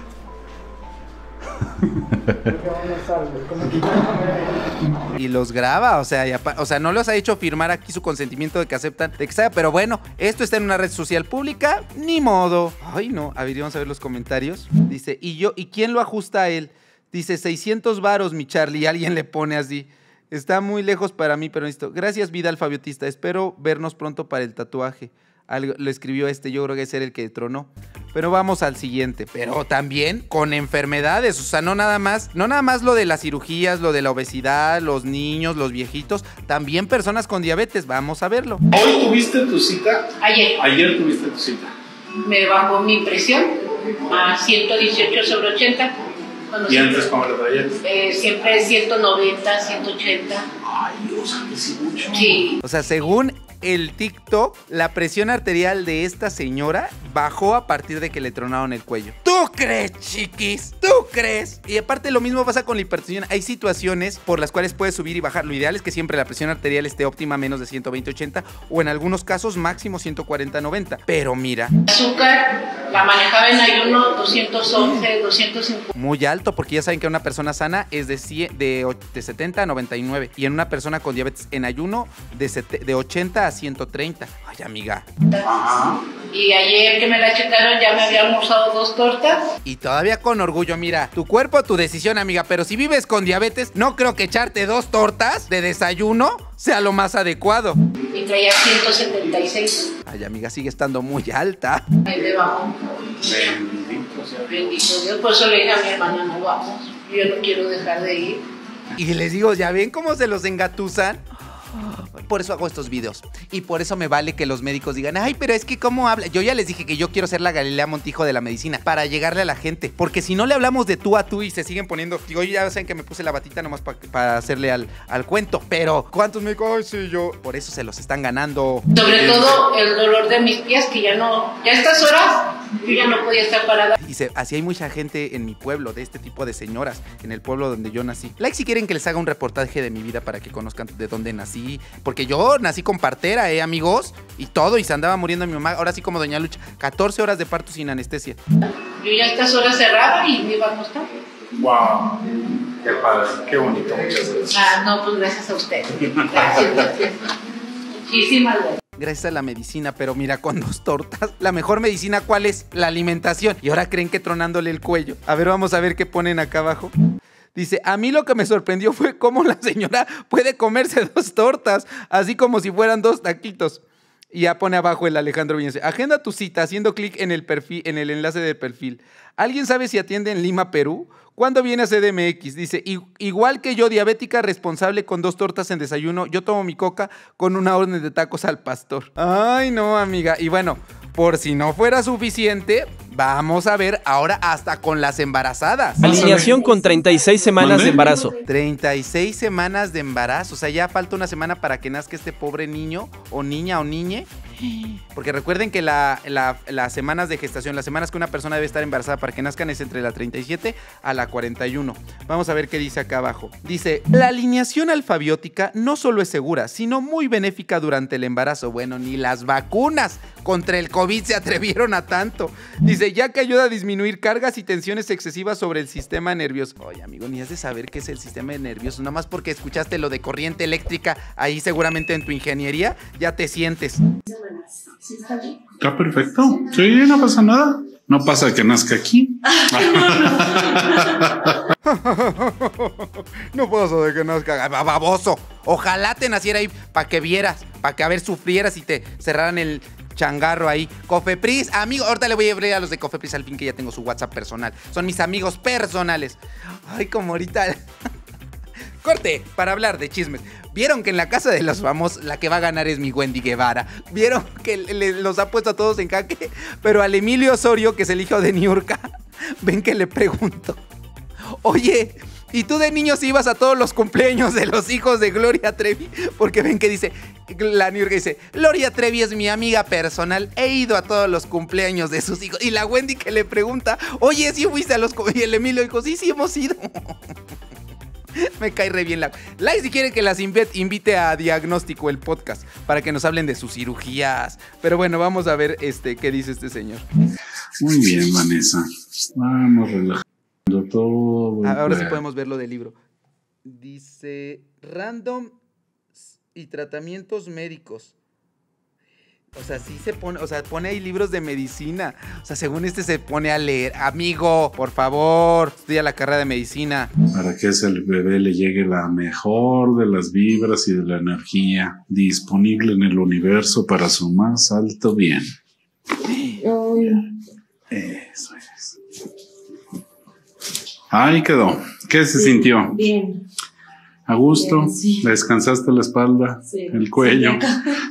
Y los graba, o sea, no los ha hecho firmar aquí su consentimiento de que aceptan de que sea, pero bueno, esto está en una red social pública, ni modo. Ay, no, a ver, vamos a ver los comentarios. Dice, ¿y quién lo ajusta a él? Dice, 600 varos, mi Charlie, y alguien le pone así. Está muy lejos para mí, pero necesito. Gracias, vida alfabiotista, espero vernos pronto para el tatuaje. Algo, lo escribió yo creo que ese era el que tronó. Pero vamos al siguiente. Pero también con enfermedades, o sea, no nada más lo de las cirugías, lo de la obesidad, los niños, los viejitos, también personas con diabetes. Vamos a verlo. ¿Hoy tuviste tu cita? Ayer. Ayer tuviste tu cita. Me bajó mi presión a 118/80. ¿Y antes cómo lo traías? Siempre 190, 180. Ay, o sea, que sí mucho. Sí. O sea, según el TikTok, la presión arterial de esta señora bajó a partir de que le tronaron el cuello. ¿Tú crees, chiquis? ¿Tú crees? Y aparte lo mismo pasa con la hipertensión. Hay situaciones por las cuales puedes subir y bajar. Lo ideal es que siempre la presión arterial esté óptima, menos de 120/80 o en algunos casos máximo 140/90. Pero mira. Azúcar la manejaba en ayuno 211, 250. Muy alto, porque ya saben que una persona sana es de 70 a 99 y en una persona con diabetes en ayuno de 80 a 130. Ay, amiga. Ajá. Y ayer que me la checaron ya me había almorzado 2 tortas. Y todavía con orgullo, mira, tu cuerpo, tu decisión, amiga, pero si vives con diabetes, no creo que echarte 2 tortas de desayuno sea lo más adecuado. Y traía 176. Ay, amiga, sigue estando muy alta. Ahí me bajó. Bendito Dios, por eso le dije a mi hermana, no vamos. Yo no quiero dejar de ir. Y les digo, ¿ya ven cómo se los engatusan? Por eso hago estos videos. Y por eso me vale que los médicos digan, ay, pero es que cómo habla. Yo ya les dije que yo quiero ser la Galilea Montijo de la medicina para llegarle a la gente. Porque si no le hablamos de tú a tú y se siguen poniendo. Digo, ya saben que me puse la batita nomás para hacerle al cuento. Pero, ¿cuántos médicos? Ay, sí, yo. Por eso se los están ganando. Sobre todo el dolor de mis pies, que ya no. Ya a estas horas, yo ya no podía estar parada. Dice, así hay mucha gente en mi pueblo, de este tipo de señoras, en el pueblo donde yo nací. Like si quieren que les haga un reportaje de mi vida para que conozcan de dónde nací. Porque yo nací con partera, amigos, y todo, y se andaba muriendo mi mamá. Ahora sí como doña Lucha, 14 horas de parto sin anestesia. Yo ya a estas horas cerraba y me iba a acostar. Wow, qué padre, qué bonito, muchas gracias. Ah, no, pues gracias a usted. Gracias. Muchísimas gracias. Gracias a la medicina, pero mira, con 2 tortas, la mejor medicina, ¿cuál es? La alimentación. Y ahora creen que tronándole el cuello. A ver, vamos a ver qué ponen acá abajo. Dice, a mí lo que me sorprendió fue cómo la señora puede comerse 2 tortas, así como si fueran 2 taquitos. Y ya pone abajo el Alejandro Viñas. Agenda tu cita haciendo clic en el perfil, en el enlace de perfil. ¿Alguien sabe si atiende en Lima, Perú? ¿Cuándo viene a CDMX? Dice, igual que yo, diabética responsable con 2 tortas en desayuno, yo tomo mi coca con una orden de tacos al pastor. Ay, no, amiga. Y bueno, por si no fuera suficiente, vamos a ver ahora hasta con las embarazadas. Alineación con 36 semanas de embarazo. 36 semanas de embarazo. O sea, ya falta una semana para que nazca este pobre niño o niña o niñe. Porque recuerden que las semanas de gestación, las semanas que una persona debe estar embarazada para que nazcan es entre la 37 a la 41. Vamos a ver qué dice acá abajo. Dice, la alineación alfabiótica no solo es segura, sino muy benéfica durante el embarazo. Bueno, ni las vacunas contra el COVID se atrevieron a tanto. Dice, ya que ayuda a disminuir cargas y tensiones excesivas sobre el sistema nervioso. Oye, amigo, ni has de saber qué es el sistema nervioso. Nada más porque escuchaste lo de corriente eléctrica ahí seguramente en tu ingeniería, ya te sientes. semanas. ¿Sí está bien? Está perfecto. Sí, no pasa nada. No pasa que nazca aquí. No pasa de que nazca. Baboso. Ojalá te naciera ahí para que vieras, para que a ver sufrieras y te cerraran el changarro ahí. Cofepris, amigo, ahorita le voy a abrir a los de Cofepris al fin que ya tengo su WhatsApp personal. Son mis amigos personales. Ay, como ahorita. Corte, para hablar de chismes. ¿Vieron que en la casa de los famosos la que va a ganar es mi Wendy Guevara? ¿Vieron que los ha puesto a todos en jaque? Pero al Emilio Osorio, que es el hijo de Niurka, ven que le pregunto: oye, ¿y tú de niño si ibas a todos los cumpleaños de los hijos de Gloria Trevi? Porque ven que dice, la Niurka dice, Gloria Trevi es mi amiga personal, he ido a todos los cumpleaños de sus hijos. Y la Wendy que le pregunta, oye, ¿sí fuiste a los cumpleaños? Y el Emilio dijo, sí, sí hemos ido. Me cae re bien la... Like si quieren que las invite a Diagnóstico, el podcast, para que nos hablen de sus cirugías. Pero bueno, vamos a ver qué dice este señor. Muy bien, Vanessa. Vamos relajando todo. Ahora sí podemos ver lo del libro. Dice, random y tratamientos médicos. O sea, sí se pone, o sea, pone ahí libros de medicina. O sea, según se pone a leer. Amigo, por favor, estudia la carrera de medicina. Para que a ese bebé le llegue la mejor de las vibras y de la energía disponible en el universo para su más alto bien. Eso es. Ahí quedó. ¿Qué se sintió? Bien. ¿A gusto? Bien, sí. ¿Descansaste la espalda? Sí. ¿El cuello? Sí,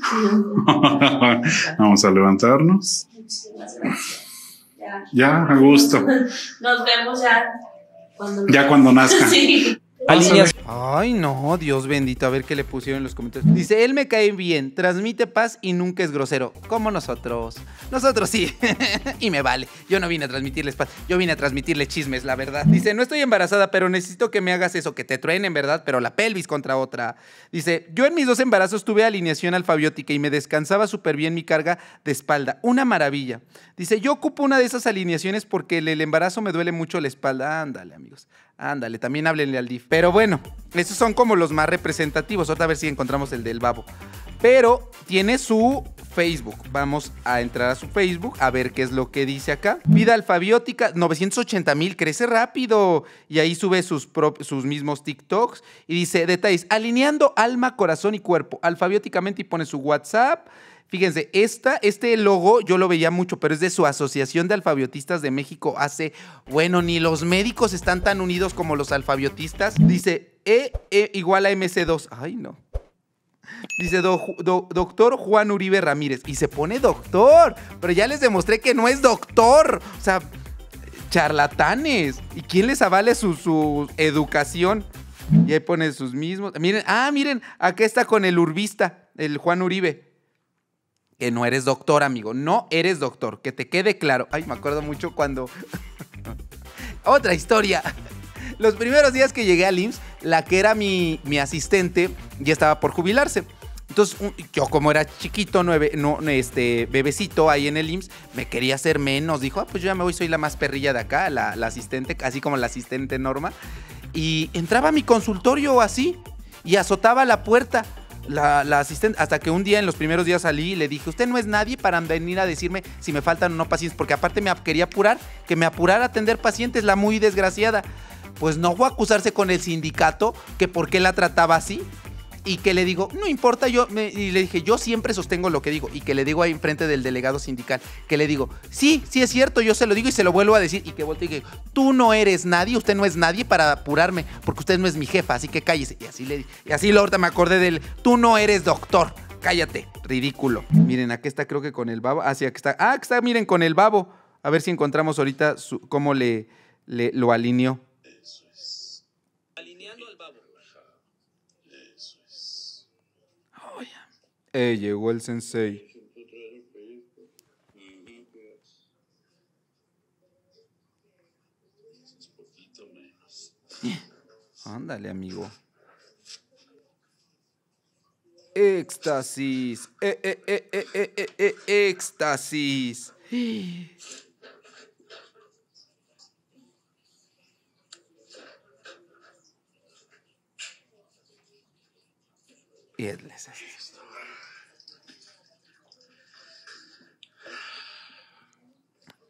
Vamos a levantarnos. Muchísimas gracias. Ya, a gusto. Nos vemos ya cuando nazca. Sí. Ay, no, Dios bendito. A ver qué le pusieron en los comentarios. Dice, él me cae bien, transmite paz y nunca es grosero. Como nosotros. Nosotros sí. Y me vale. Yo no vine a transmitirles paz. Yo vine a transmitirles chismes, la verdad. Dice, no estoy embarazada, pero necesito que me hagas eso, que te truenen, ¿verdad? Pero la pelvis contra otra. Dice, yo en mis 2 embarazos tuve alineación alfabiótica y me descansaba súper bien mi carga de espalda. Una maravilla. Dice, yo ocupo una de esas alineaciones porque el embarazo me duele mucho la espalda. Ándale, amigos. Ándale, también háblenle al DIF. Pero bueno, esos son como los más representativos. Ahorita a ver si encontramos el del babo. Pero tiene su Facebook. Vamos a entrar a su Facebook a ver qué es lo que dice acá. Vida alfabiótica, 980,000, crece rápido. Y ahí sube sus mismos TikToks. Y dice, detalles, alineando alma, corazón y cuerpo alfabióticamente, y pone su WhatsApp. Fíjense, este logo yo lo veía mucho, pero es de su Asociación de Alfabiotistas de México. Bueno, ni los médicos están tan unidos como los alfabiotistas. Dice, E igual a MC2. Ay, no. Dice, doctor Juan Uribe Ramírez. Y se pone doctor. Pero ya les demostré que no es doctor. O sea, charlatanes. ¿Y quién les avale su educación? Y ahí pone sus mismos. Miren, miren, acá está con el urbista, el Juan Uribe. Que no eres doctor, amigo. No eres doctor. Que te quede claro. Ay, me acuerdo mucho cuando... Otra historia. Los primeros días que llegué al IMSS, la que era mi asistente ya estaba por jubilarse. Entonces, yo como era chiquito, bebecito ahí en el IMSS, me quería hacer menos. Dijo, pues yo ya me voy, soy la más perrilla de acá, la asistente, así como la asistente Norma. Y entraba a mi consultorio así y azotaba la puerta. La asistente, hasta que un día, en los primeros días salí y le dije, usted no es nadie para venir a decirme si me faltan o no pacientes, porque aparte me quería apurar, que me apurara a atender pacientes, la muy desgraciada. Pues no fue a acusarse con el sindicato, que por qué la trataba así, y que le digo, no importa, y le dije, yo siempre sostengo lo que digo, y que le digo ahí enfrente del delegado sindical, que le digo, sí es cierto, yo se lo digo y se lo vuelvo a decir, y que voltee y que tú no eres nadie, usted no es nadie para apurarme, porque usted no es mi jefa, así que cállese. Y así ahorita me acordé del, tú no eres doctor, cállate, ridículo. Miren, aquí está creo que con el babo, sí, aquí está, aquí está, miren, con el babo, a ver si encontramos ahorita cómo lo alineó. Llegó el sensei. Ándale, amigo. Éxtasis. Éxtasis. Y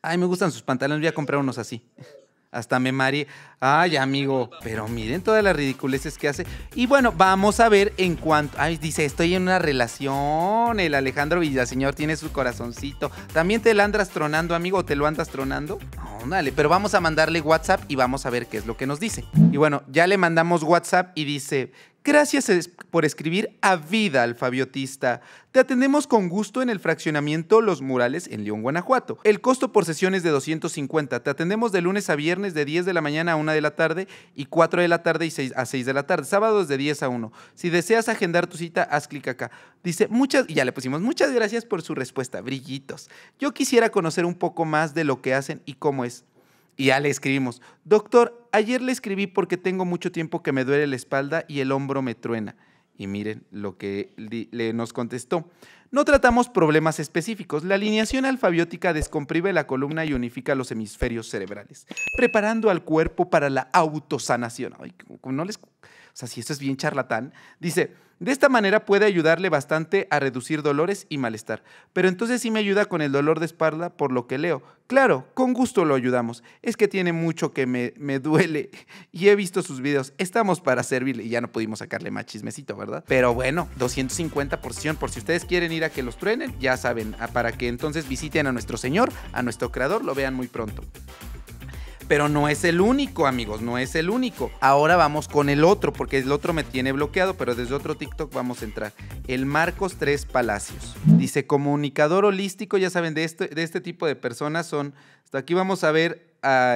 Ay, me gustan sus pantalones, voy a comprar unos así. Hasta me mareé. Ay, amigo. Pero miren todas las ridiculeces que hace. Y bueno, vamos a ver en cuanto... Ay, dice, estoy en una relación. El Alejandro Villaseñor tiene su corazoncito. ¿También te la andas tronando, amigo? ¿O te lo andas tronando? No, dale. Pero vamos a mandarle WhatsApp y vamos a ver qué es lo que nos dice. Y bueno, ya le mandamos WhatsApp y dice... Gracias por escribir a Vida, alfabiotista. Te atendemos con gusto en el fraccionamiento Los Murales en León, Guanajuato. El costo por sesión es de 250. Te atendemos de lunes a viernes de 10 de la mañana a 1 de la tarde y 4 de la tarde y 6 de la tarde. Sábados de 10 a 1. Si deseas agendar tu cita, haz clic acá. Dice, y ya le pusimos, muchas gracias por su respuesta, brillitos. Yo quisiera conocer un poco más de lo que hacen y cómo es. Y ya le escribimos, doctor, ayer le escribí porque tengo mucho tiempo que me duele la espalda y el hombro me truena. Y miren lo que nos contestó. No tratamos problemas específicos. La alineación alfabiótica descomprime la columna y unifica los hemisferios cerebrales, preparando al cuerpo para la autosanación. Ay, como no les... O sea, si esto es bien charlatán. Dice, de esta manera puede ayudarle bastante a reducir dolores y malestar. Pero entonces sí me ayuda con el dolor de espalda por lo que leo. Claro, con gusto lo ayudamos. Es que tiene mucho que me duele y he visto sus videos. Estamos para servirle. Y ya no pudimos sacarle más chismecito, ¿verdad? Pero bueno, 250 por si ustedes quieren ir a que los truenen, ya saben, para que entonces visiten a nuestro Señor, a nuestro Creador, lo vean muy pronto. Pero no es el único, amigos, no es el único. Ahora vamos con el otro, porque el otro me tiene bloqueado, pero desde otro TikTok vamos a entrar. El Marcos 3 Palacios. Dice, comunicador holístico, ya saben, de este tipo de personas son... Hasta aquí vamos a ver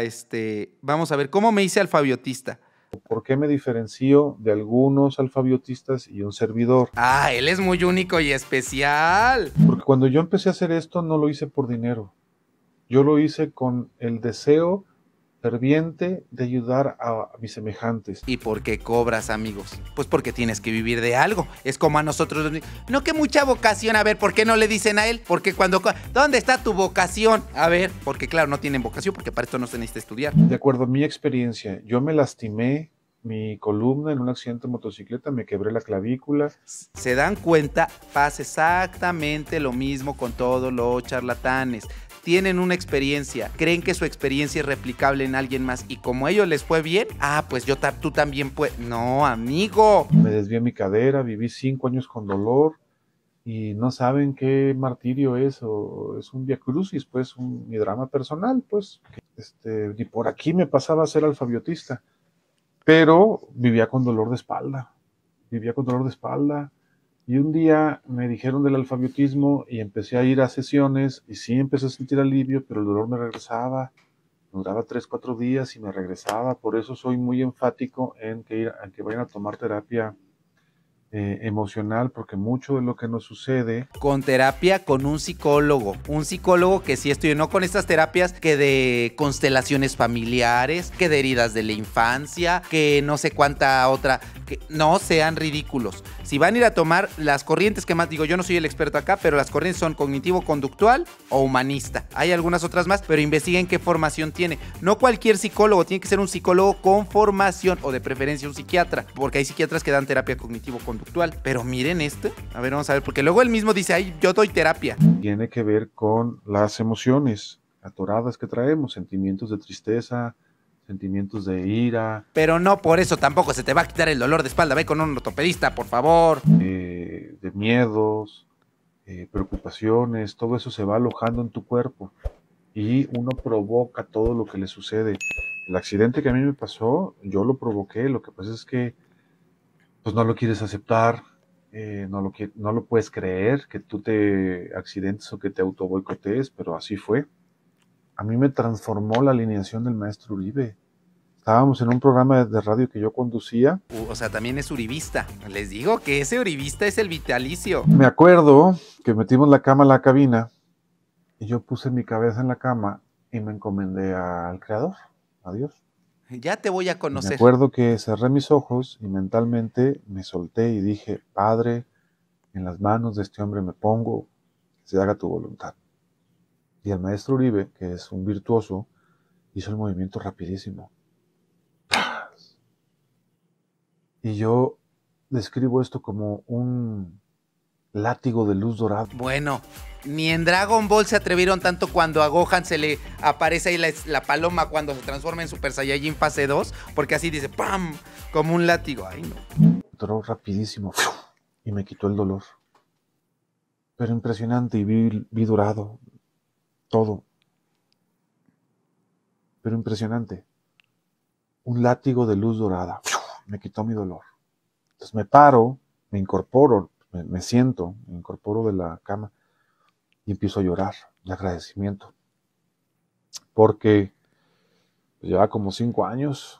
cómo me hice alfabiotista. ¿Por qué me diferencio de algunos alfabiotistas y un servidor? Ah, él es muy único y especial. Porque cuando yo empecé a hacer esto, no lo hice por dinero. Yo lo hice con el deseo ferviente de ayudar a mis semejantes. ¿Y por qué cobras, amigos? Pues porque tienes que vivir de algo. Es como a nosotros. No, que mucha vocación. A ver, ¿por qué no le dicen a él? Porque ¿dónde está tu vocación? A ver, porque claro, no tienen vocación, porque para esto no se necesita estudiar. De acuerdo a mi experiencia, yo me lastimé mi columna en un accidente de motocicleta, me quebré la clavícula. Se dan cuenta, pasa exactamente lo mismo con todos los charlatanes. Tienen una experiencia, creen que su experiencia es replicable en alguien más y como a ellos les fue bien, pues tú también puedes. No, amigo. Me desvié mi cadera, viví 5 años con dolor y no saben qué martirio es, o es un viacrucis, pues mi drama personal, pues. Y por aquí me pasaba a ser alfabiotista, pero vivía con dolor de espalda, Y un día me dijeron del alfabiotismo y empecé a ir a sesiones y sí empecé a sentir alivio, pero el dolor me regresaba. Duraba 3-4 días y me regresaba. Por eso soy muy enfático en que vayan a tomar terapia emocional, porque mucho de lo que nos sucede... Con terapia con un psicólogo que sí estudió, no con estas terapias que de constelaciones familiares, que de heridas de la infancia, que no sé cuánta otra, que no sean ridículos. Si van a ir a tomar las corrientes que más, digo, yo no soy el experto acá, pero las corrientes son cognitivo-conductual o humanista. Hay algunas otras más, pero investiguen qué formación tiene. No cualquier psicólogo, tiene que ser un psicólogo con formación o de preferencia un psiquiatra, porque hay psiquiatras que dan terapia cognitivo-conductual. Pero miren a ver, vamos a ver, porque luego él mismo dice, ay, yo doy terapia. Tiene que ver con las emociones atoradas que traemos, sentimientos de tristeza, sentimientos de ira. Pero no por eso tampoco se te va a quitar el dolor de espalda. Ve con un ortopedista, por favor. De miedos, preocupaciones, todo eso se va alojando en tu cuerpo y uno provoca todo lo que le sucede. El accidente que a mí me pasó, yo lo provoqué. Lo que pasa es que pues no lo quieres aceptar, no lo puedes creer, que tú te accidentes o que te autoboicotees, pero así fue. A mí me transformó la alineación del maestro Uribe. Estábamos en un programa de radio que yo conducía. O sea, también es uribista. Les digo que ese uribista es el vitalicio. Me acuerdo que metimos la cama a la cabina y yo puse mi cabeza en la cama y me encomendé al Creador, a Dios. Ya te voy a conocer. Me acuerdo que cerré mis ojos y mentalmente me solté y dije, Padre, en las manos de este hombre me pongo, que se haga tu voluntad. Y el maestro Uribe, que es un virtuoso, hizo el movimiento rapidísimo. Y yo describo esto como látigo de luz dorada. Bueno, ni en Dragon Ball se atrevieron tanto cuando a Gohan se le aparece ahí la paloma cuando se transforma en Super Saiyajin fase 2, porque así dice, ¡pam! Como un látigo. Ay, no. Entró rapidísimo y me quitó el dolor. Pero impresionante, y vi dorado, todo. Pero impresionante. Un látigo de luz dorada. Me quitó mi dolor. Entonces me paro, me incorporo, me siento, me incorporo de la cama y empiezo a llorar de agradecimiento. Porque lleva como 5 años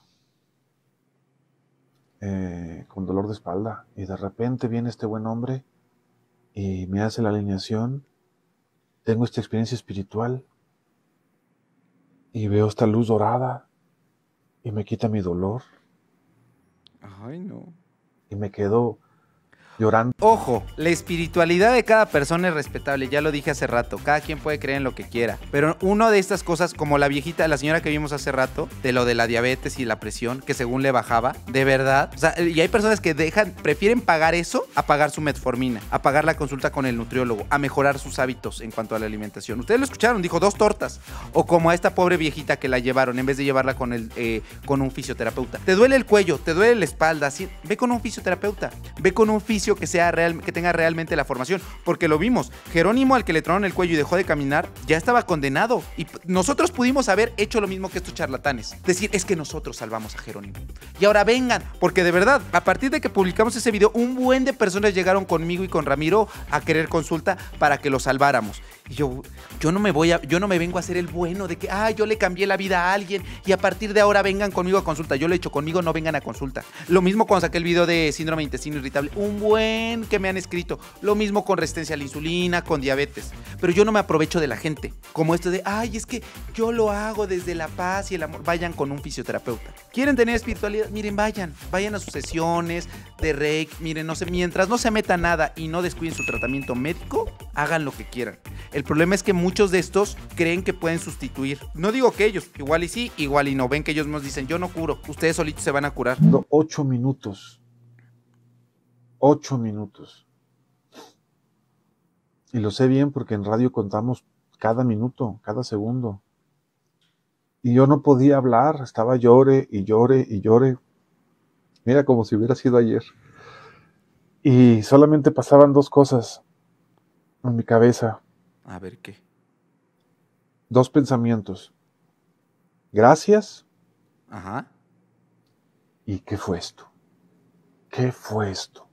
con dolor de espalda. Y de repente viene este buen hombre y me hace la alineación. Tengo esta experiencia espiritual y veo esta luz dorada y me quita mi dolor. Ay, no. Y me quedo llorando. Ojo, la espiritualidad de cada persona es respetable, ya lo dije hace rato, cada quien puede creer en lo que quiera, pero una de estas cosas, como la viejita, la señora que vimos hace rato, de lo de la diabetes y la presión, que según le bajaba, de verdad, o sea, y hay personas que prefieren pagar eso a pagar su metformina, a pagar la consulta con el nutriólogo, a mejorar sus hábitos en cuanto a la alimentación. Ustedes lo escucharon, dijo 2 tortas, o como a esta pobre viejita que la llevaron, en vez de llevarla con un fisioterapeuta. Te duele el cuello, te duele la espalda, ¿sí? Ve con un fisioterapeuta, ve con un fisio que tenga realmente la formación, porque lo vimos, Jerónimo, al que le tronaron el cuello y dejó de caminar, ya estaba condenado, y nosotros pudimos haber hecho lo mismo que estos charlatanes, decir, es que nosotros salvamos a Jerónimo, y ahora vengan, porque de verdad, a partir de que publicamos ese video, un buen de personas llegaron conmigo y con Ramiro a querer consulta para que lo salváramos, y yo no me vengo a hacer el bueno de que, yo le cambié la vida a alguien, y a partir de ahora vengan conmigo a consulta. Yo lo he hecho, conmigo no vengan a consulta. Lo mismo cuando saqué el video de síndrome de intestino irritable, un buen que me han escrito. Lo mismo con resistencia a la insulina, con diabetes. Pero yo no me aprovecho de la gente, como esto de, es que yo lo hago desde la paz y el amor. Vayan con un fisioterapeuta. ¿Quieren tener espiritualidad? Miren, vayan a sus sesiones de Reiki. Miren, mientras no se meta nada y no descuiden su tratamiento médico, hagan lo que quieran. El problema es que muchos de estos creen que pueden sustituir. No digo que ellos, igual y sí, igual y no. Ven que ellos nos dicen, yo no curo, ustedes solitos se van a curar. 8 minutos. 8 minutos. Y lo sé bien porque en radio contamos cada minuto, cada segundo. Y yo no podía hablar, estaba llore y llore y llore. Mira, como si hubiera sido ayer. Y solamente pasaban 2 cosas en mi cabeza. A ver, ¿qué? 2 pensamientos. Gracias. Ajá. ¿Y qué fue esto? ¿Qué fue esto?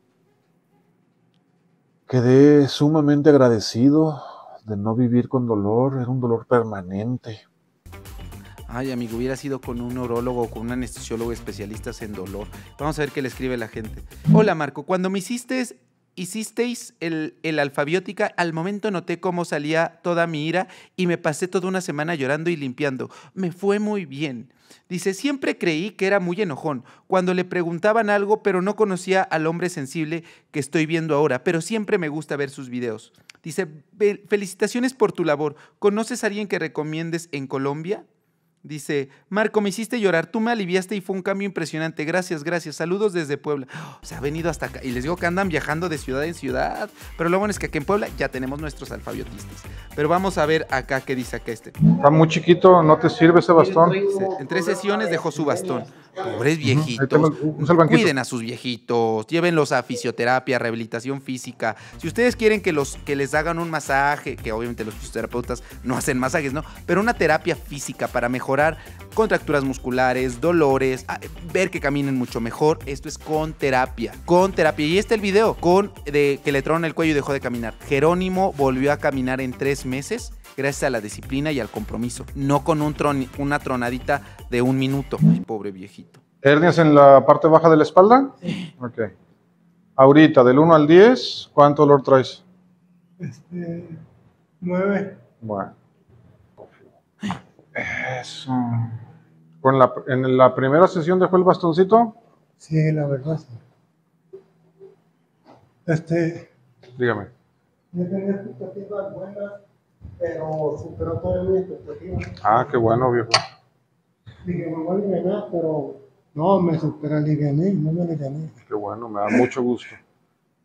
Quedé sumamente agradecido de no vivir con dolor. Era un dolor permanente. Ay, amigo, hubiera sido con un neurólogo o con un anestesiólogo especialistas en dolor. Vamos a ver qué le escribe la gente. Hola, Marco. Cuando me hicisteis el alfabiótica, al momento noté cómo salía toda mi ira y me pasé toda una semana llorando y limpiando. Me fue muy bien. Dice, siempre creí que era muy enojón cuando le preguntaban algo, pero no conocía al hombre sensible que estoy viendo ahora, pero siempre me gusta ver sus videos. Dice, felicitaciones por tu labor. ¿Conoces a alguien que recomiendes en Colombia? Dice, Marco, me hiciste llorar, tú me aliviaste y fue un cambio impresionante, gracias, saludos desde Puebla. Se ha venido hasta acá y les digo que andan viajando de ciudad en ciudad, pero lo bueno es que aquí en Puebla ya tenemos nuestros alfabiotistas. Pero vamos a ver acá qué dice acá este. Está muy chiquito, ¿no te sirve ese bastón? En 3 sesiones dejó su bastón. Pobres viejitos, cuiden a sus viejitos, llévenlos a fisioterapia, rehabilitación física. Si ustedes quieren que les hagan un masaje, que obviamente los fisioterapeutas no hacen masajes, ¿no? Pero una terapia física para mejorar contracturas musculares, dolores, ver que caminen mucho mejor, esto es con terapia. Y este el video, que le tronan el cuello y dejó de caminar. Jerónimo volvió a caminar en 3 meses. Gracias a la disciplina y al compromiso, no con una tronadita de 1 minuto. Ay, pobre viejito. ¿Hernias en la parte baja de la espalda? Sí. Ok. Ahorita, del 1 al 10, ¿cuánto dolor traes? 9. Bueno. Eso. ¿En la primera sesión dejó el bastoncito? Sí, la verdad. Dígame. Yo tenía expectativas buenas, pero superó todas mis expectativas. Qué bueno, viejo. Dije, me voy a aliviar, pero no, me superaliviané, no me aliviané. Qué bueno, me da mucho gusto.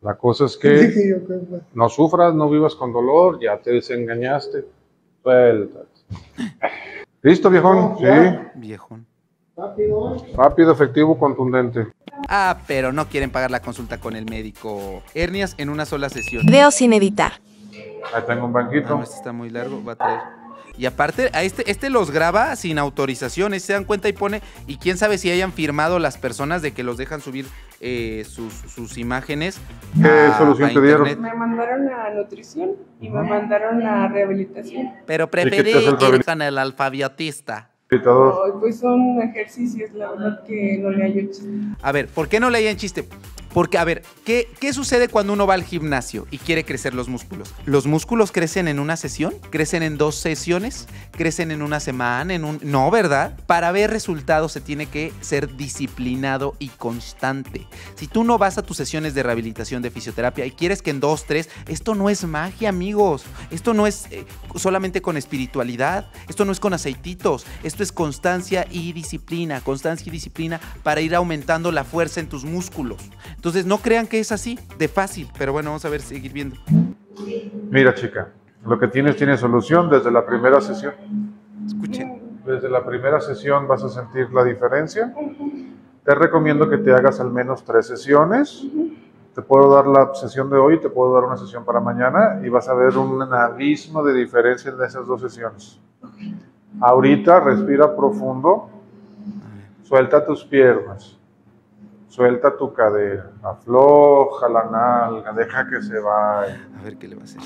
La cosa es que no sufras, no vivas con dolor, ya te desengañaste. Suéltate. ¿Listo, viejón? Sí. Viejón. Rápido, efectivo, contundente. Ah, pero no quieren pagar la consulta con el médico. Hernias en una sola sesión. Veo sin editar. Ahí tengo un banquito. No, este está muy largo, va a traer. Y aparte, a este los graba sin autorización, se dan cuenta y pone, y quién sabe si hayan firmado las personas de que los dejan subir sus imágenes. ¿Qué solución te dieron? Me mandaron a nutrición y me mandaron a rehabilitación. Pero preferí ir con el alfabiotista. No, pues son ejercicios, la verdad que no le hallo chiste. A ver, ¿por qué no le hayan chiste? Porque, a ver, ¿qué sucede cuando uno va al gimnasio y quiere crecer los músculos? ¿Los músculos crecen en una sesión? ¿Crecen en 2 sesiones? ¿Crecen en una semana? No, ¿verdad? Para ver resultados se tiene que ser disciplinado y constante. Si tú no vas a tus sesiones de rehabilitación de fisioterapia y quieres que en 2, 3, esto no es magia, amigos. Esto no es solamente con espiritualidad. Esto no es con aceititos. Esto es constancia y disciplina para ir aumentando la fuerza en tus músculos. Entonces no crean que es así, de fácil, pero bueno, vamos a ver, seguir viendo. Mira, chica, lo que tiene solución desde la primera sesión. Escuchen. Desde la primera sesión vas a sentir la diferencia. Te recomiendo que te hagas al menos 3 sesiones. Te puedo dar la sesión de hoy, te puedo dar una sesión para mañana y vas a ver un abismo de diferencia en esas 2 sesiones. Ahorita respira profundo, suelta tus piernas. Suelta tu cadera, afloja la nalga, deja que se vaya. A ver qué le va a hacer.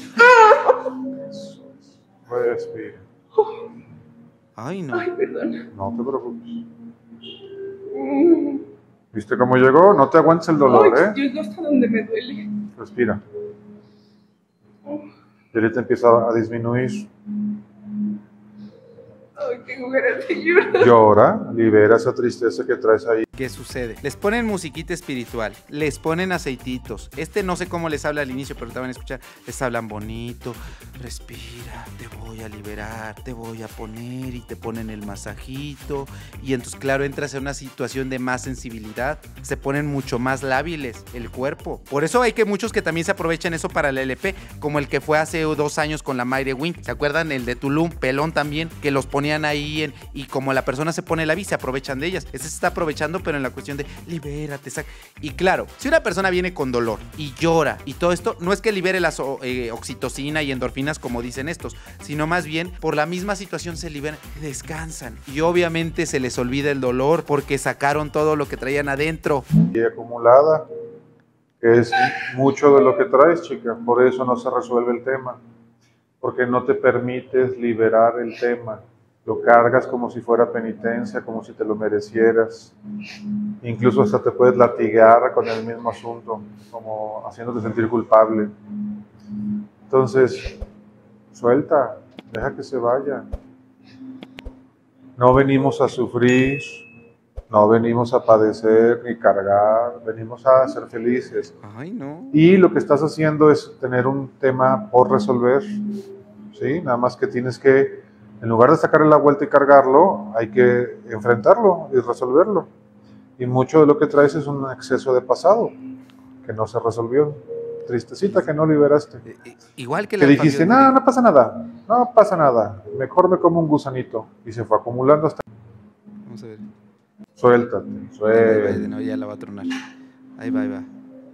Respira. Ay, no. Ay, perdón. No te preocupes. ¿Viste cómo llegó? No te aguantes el dolor, Ay, llegó hasta donde me duele. Respira. Y ahorita empieza a disminuir. Ay, tengo ganas de llorar. Llora, libera esa tristeza que traes ahí. ¿Qué sucede? Les ponen musiquita espiritual, les ponen aceititos. No sé cómo les habla al inicio, pero te van a escuchar. Les hablan bonito. Respira, te voy a liberar, te voy a poner y te ponen el masajito. Y entonces, claro, entras en una situación de más sensibilidad. Se ponen mucho más lábiles el cuerpo. Por eso hay que muchos que también se aprovechan eso para la LP, como el que fue hace 2 años con la Mayre Wink. ¿Se acuerdan? El de Tulum, pelón también, que los ponían ahí y como la persona se pone la se aprovechan de ellas. Ese se está aprovechando, pero en la cuestión de libérate, y claro, si una persona viene con dolor y llora y todo esto, no es que libere la oxitocina y endorfinas como dicen estos, sino más bien por la misma situación se liberan, descansan y obviamente se les olvida el dolor porque sacaron todo lo que traían adentro. Y acumulada, que es mucho de lo que traes, chica, por eso no se resuelve el tema, porque no te permites liberar el tema. Lo cargas como si fuera penitencia, como si te lo merecieras. Incluso hasta te puedes latigar con el mismo asunto, como haciéndote sentir culpable. Entonces, suelta, deja que se vaya. No venimos a sufrir, no venimos a padecer ni cargar, venimos a ser felices. Ay, no. Y lo que estás haciendo es tener un tema por resolver, ¿sí? Nada más que tienes que, en lugar de sacarle la vuelta y cargarlo, hay que enfrentarlo y resolverlo. Y mucho de lo que traes es un exceso de pasado que no se resolvió. Tristecita que no liberaste. Igual que la que dijiste, no pasa nada, no pasa nada. Mejor me como un gusanito. Y se fue acumulando hasta... Vamos a ver. Suéltate, suéltate. No, ya la va a tronar. Ahí va, ahí va.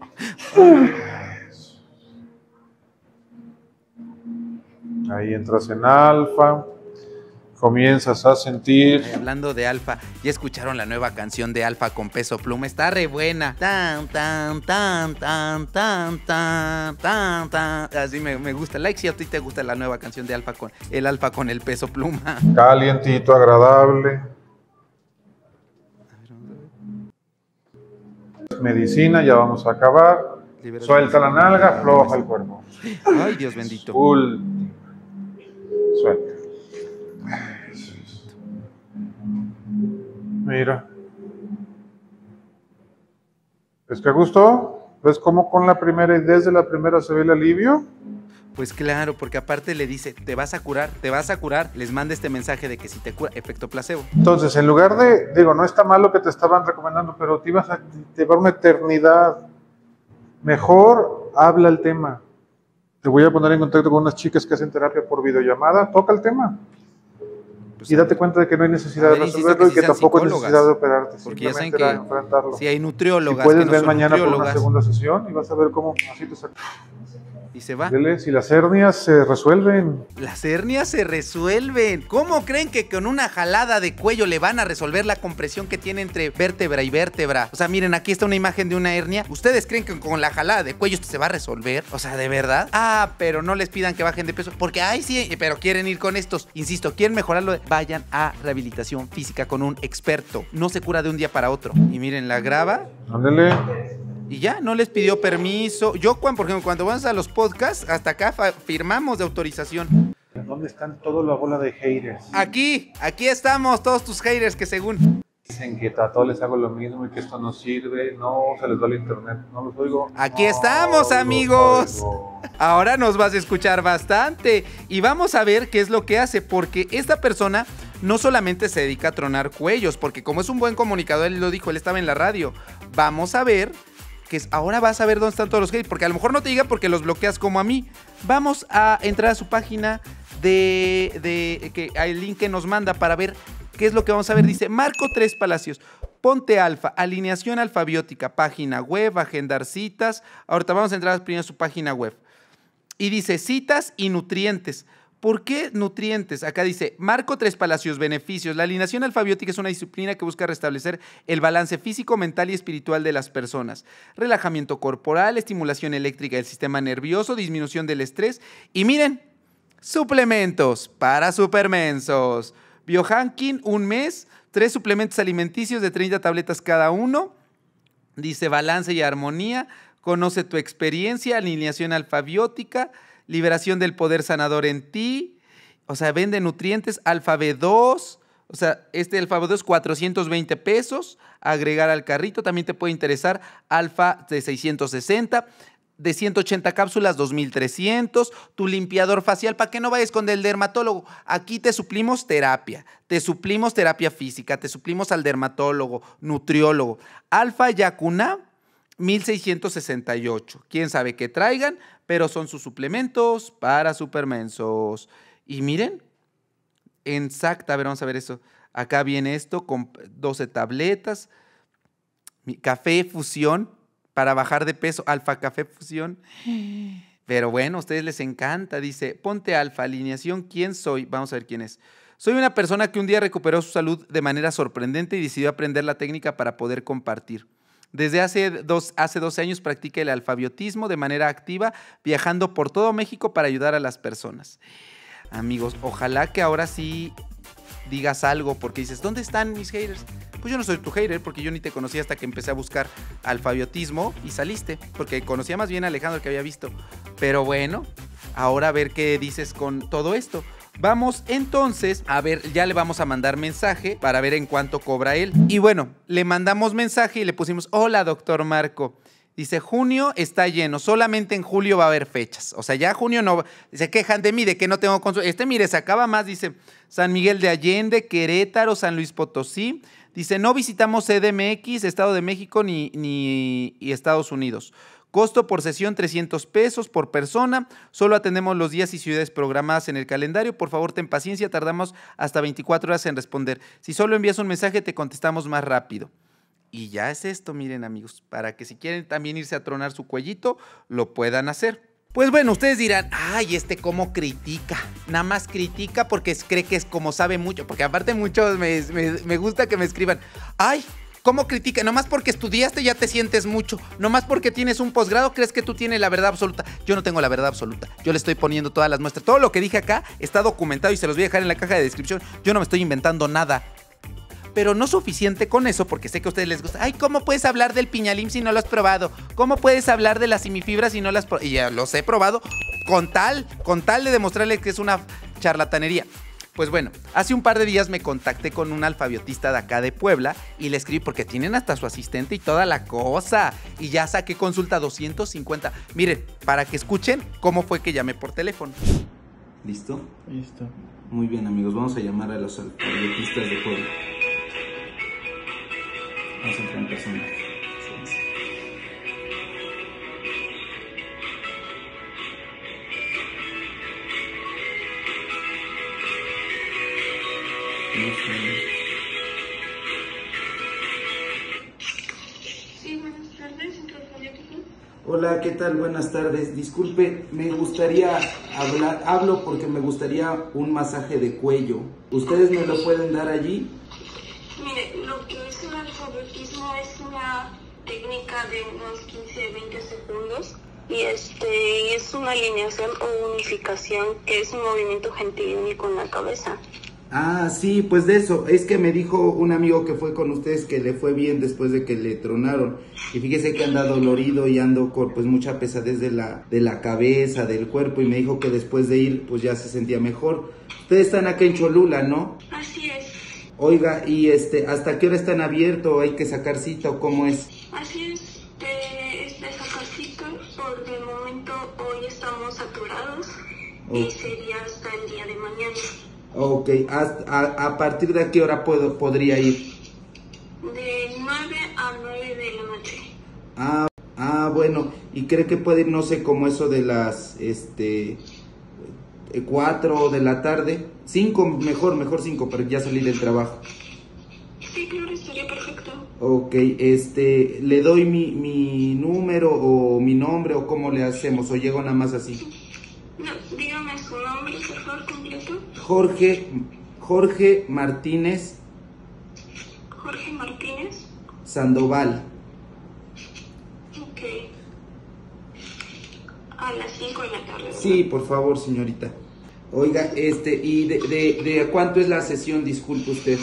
Ahí entras en alfa. Comienzas a sentir. Hablando de Alfa, ya escucharon la nueva canción de Alfa con Peso Pluma, está re buena. Tan, tan, tan, tan, tan, tan, tan, tan. Así me gusta. Like si a ti te gusta la nueva canción de Alfa con el Peso Pluma. Calientito, agradable. Medicina, ya vamos a acabar. Suelta la nalga, afloja el cuerpo. Ay, Dios bendito. Suelta. Mira. ¿Es que gustó? ¿Ves cómo con la primera y desde la primera se ve el alivio? Pues claro, porque aparte le dice, te vas a curar, les manda este mensaje de que si te cura, efecto placebo. Entonces, en lugar de, no está mal lo que te estaban recomendando, pero te ibas a llevar una eternidad mejor habla el tema. Te voy a poner en contacto con unas chicas que hacen terapia por videollamada, toca el tema. Pues y date cuenta de que no hay necesidad de resolverlo y que tampoco hay necesidad de operarte. Porque ya saben que enfrentarlo. Si hay nutriólogas, si puedes que no ver son mañana por una nutriólogas. segunda sesión y vas a ver cómo así te sacas. Y se va. Dele, si las hernias se resuelven. Las hernias se resuelven. ¿Cómo creen que con una jalada de cuello le van a resolver la compresión que tiene entre vértebra y vértebra? O sea, miren, aquí está una imagen de una hernia. ¿Ustedes creen que con la jalada de cuello esto se va a resolver? O sea, ¿de verdad? Ah, pero no les pidan que bajen de peso. Porque, ay, sí, pero quieren ir con estos. Insisto, quieren mejorarlo. Vayan a rehabilitación física con un experto. No se cura de un día para otro. Y miren, la graba. Ándale. Y ya, no les pidió permiso. Yo, por ejemplo, cuando vamos a los podcasts, hasta acá firmamos de autorización. ¿Dónde están toda la bola de haters? Aquí estamos, todos tus haters que según... Dicen que a todos les hago lo mismo y que esto no sirve, no se les va el internet, no los oigo. Aquí estamos, amigos. Ahora nos vas a escuchar bastante. Y vamos a ver qué es lo que hace, porque esta persona no solamente se dedica a tronar cuellos, porque como es un buen comunicador, él lo dijo, él estaba en la radio. Vamos a ver... que ahora vas a ver dónde están todos los haters, porque a lo mejor no te diga porque los bloqueas como a mí. Vamos a entrar a su página que el link que nos manda para ver qué es lo que vamos a ver. Dice Marco Tres Palacios, Ponte Alfa, alineación alfabiótica, página web, agendar citas. Ahorita vamos a entrar primero a su página web. Y dice citas y nutrientes. ¿Por qué nutrientes? Acá dice, Marco Tres Palacios, beneficios. La alineación alfabiótica es una disciplina que busca restablecer el balance físico, mental y espiritual de las personas. Relajamiento corporal, estimulación eléctrica del sistema nervioso, disminución del estrés. Y miren, suplementos para supermensos. Biohacking, un mes, 3 suplementos alimenticios de 30 tabletas cada uno. Dice balance y armonía. Conoce tu experiencia, alineación alfabiótica. Liberación del poder sanador en ti. O sea, vende nutrientes. Alfa B2. O sea, este Alfa B2 420 pesos. Agregar al carrito. También te puede interesar Alfa de 660. De 180 cápsulas, 2,300. Tu limpiador facial, para que no vayas con el dermatólogo. Aquí te suplimos terapia. Te suplimos terapia física. Te suplimos al dermatólogo, nutriólogo. Alfa Yacuna, 1,668. Quién sabe qué traigan, pero son sus suplementos para supermensos. Y miren, exacta, a ver, vamos a ver eso. Acá viene esto con 12 tabletas. Café fusión para bajar de peso, Alfa Café Fusión. Pero bueno, a ustedes les encanta. Dice, Ponte Alfa, alineación, ¿quién soy? Vamos a ver quién es. Soy una persona que un día recuperó su salud de manera sorprendente y decidió aprender la técnica para poder compartir. Desde hace 12 años practica el alfabiotismo de manera activa, viajando por todo México para ayudar a las personas. Amigos, ojalá que ahora sí digas algo, porque dices, ¿dónde están mis haters? Pues yo no soy tu hater, porque yo ni te conocí hasta que empecé a buscar alfabiotismo y saliste, porque conocía más bien a Alejandro que había visto. Pero bueno, ahora a ver qué dices con todo esto. Vamos entonces a ver, ya le vamos a mandar mensaje para ver en cuánto cobra él. Y bueno, le mandamos mensaje y le pusimos, hola doctor Marco. Dice, junio está lleno, solamente en julio va a haber fechas. O sea, ya junio no, se quejan de mí, de que no tengo consulta. Mire, se acaba más, dice, San Miguel de Allende, Querétaro, San Luis Potosí. Dice, no visitamos CDMX, Estado de México ni Estados Unidos. Costo por sesión 300 pesos por persona. Solo atendemos los días y ciudades programadas en el calendario. Por favor, ten paciencia. Tardamos hasta 24 horas en responder. Si solo envías un mensaje, te contestamos más rápido. Y ya es esto, miren amigos, para que si quieren también irse a tronar su cuellito, lo puedan hacer. Pues bueno, ustedes dirán, ay, cómo critica. Nada más critica porque cree que es como sabe mucho. Porque aparte muchos me gusta que me escriban, ay, ¿cómo critica? Nomás porque estudiaste ya te sientes mucho. Nomás porque tienes un posgrado crees que tú tienes la verdad absoluta. Yo no tengo la verdad absoluta. Yo le estoy poniendo todas las muestras. Todo lo que dije acá está documentado y se los voy a dejar en la caja de descripción. Yo no me estoy inventando nada. Pero no suficiente con eso, porque sé que a ustedes les gusta. Ay, ¿cómo puedes hablar del Piñalim si no lo has probado? ¿Cómo puedes hablar de la simifibra si no lo has probado? Y ya los he probado con tal de demostrarles que es una charlatanería. Pues bueno, hace un par de días me contacté con un alfabiotista de acá de Puebla y le escribí porque tienen hasta su asistente y toda la cosa. Y ya saqué consulta 250. Miren, para que escuchen cómo fue que llamé por teléfono. ¿Listo? Listo. Muy bien, amigos, vamos a llamar a los alfabiotistas de Puebla. Vamos a entrar en persona. Sí, buenas tardes, centro alfabético. Hola, ¿qué tal? Buenas tardes. Disculpe, me gustaría hablo porque me gustaría un masaje de cuello. ¿Ustedes me lo pueden dar allí? Mire, lo que es el alfabetismo es una técnica de unos 15-20 segundos y es una alineación o unificación que es un movimiento gentilíneo con la cabeza. Ah, sí, pues de eso. Es que me dijo un amigo que fue con ustedes que le fue bien después de que le tronaron. Y fíjese que anda dolorido y ando con pues mucha pesadez de la cabeza, del cuerpo. Y me dijo que después de ir pues ya se sentía mejor. Ustedes están acá en Cholula, ¿no? Así es. Oiga, ¿y ¿hasta qué hora están abiertos? ¿Hay que sacar cita o cómo es? Así es, de sacar cita. Por el momento hoy estamos saturados y sería hasta el día de mañana. Ok, ¿a partir de qué hora podría ir? De 9 a 9 de la noche. Bueno, ¿y cree que puede ir, no sé, como eso de las 4 de la tarde? 5, mejor 5, para ya salir del trabajo. Sí, claro, estaría perfecto. Ok, ¿le doy mi número o mi nombre o cómo le hacemos? ¿O llego nada más así? No, dígame su nombre, por favor, completo. Jorge Martínez. Jorge Martínez. Sandoval. Ok. A las 5 de la tarde, ¿verdad? Sí, por favor, señorita. Oiga, ¿y de cuánto es la sesión? Disculpe usted.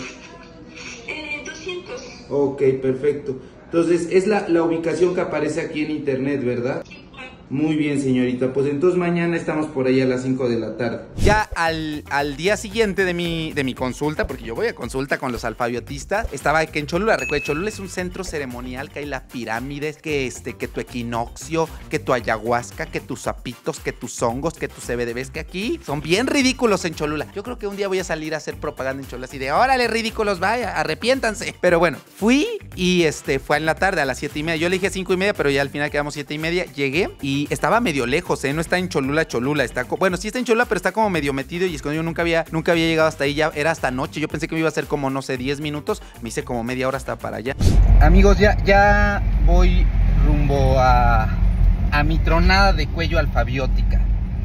200. Ok, perfecto. Entonces, es la ubicación que aparece aquí en internet, ¿verdad? Muy bien, señorita. Pues entonces mañana estamos por ahí a las 5 de la tarde. Ya al día siguiente de mi consulta, porque yo voy a consulta con los alfabiotistas, estaba aquí en Cholula. Recuerda, Cholula es un centro ceremonial, que hay las pirámides, que tu equinoccio, que tu ayahuasca, que tus sapitos, que tus hongos, que tus CBDBs, que aquí son bien ridículos en Cholula. Yo creo que un día voy a salir a hacer propaganda en Cholula así de, órale, ridículos, vaya, arrepiéntanse. Pero bueno, fui y fue en la tarde a las 7:30. Yo le dije 5:30, pero ya al final quedamos 7:30. Llegué y estaba medio lejos, no está en Cholula, está, bueno, sí está en Cholula, pero está como medio metido y escondido. Nunca había llegado hasta ahí, ya era hasta noche. Yo pensé que me iba a hacer como, no sé, 10 minutos, me hice como media hora hasta para allá. Amigos, ya voy rumbo a mi tronada de cuello alfabiótica.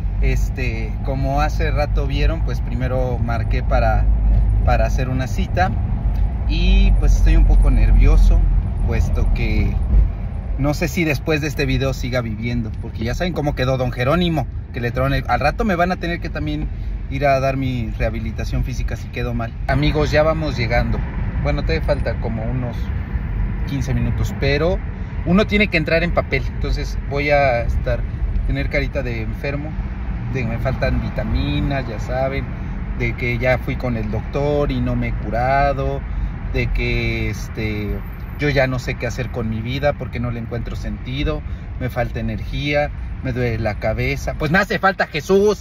Como hace rato vieron, pues primero marqué para hacer una cita y pues estoy un poco nervioso, puesto que no sé si después de este video siga viviendo, porque ya saben cómo quedó don Jerónimo, que le tronó. Al rato me van a tener que también ir a dar mi rehabilitación física si quedó mal. Amigos, ya vamos llegando. Bueno, te falta como unos 15 minutos, pero uno tiene que entrar en papel. Entonces voy a tener carita de enfermo, me faltan vitaminas, ya saben, de que ya fui con el doctor y no me he curado, de que yo ya no sé qué hacer con mi vida porque no le encuentro sentido, me falta energía, me duele la cabeza. Pues me hace falta Jesús,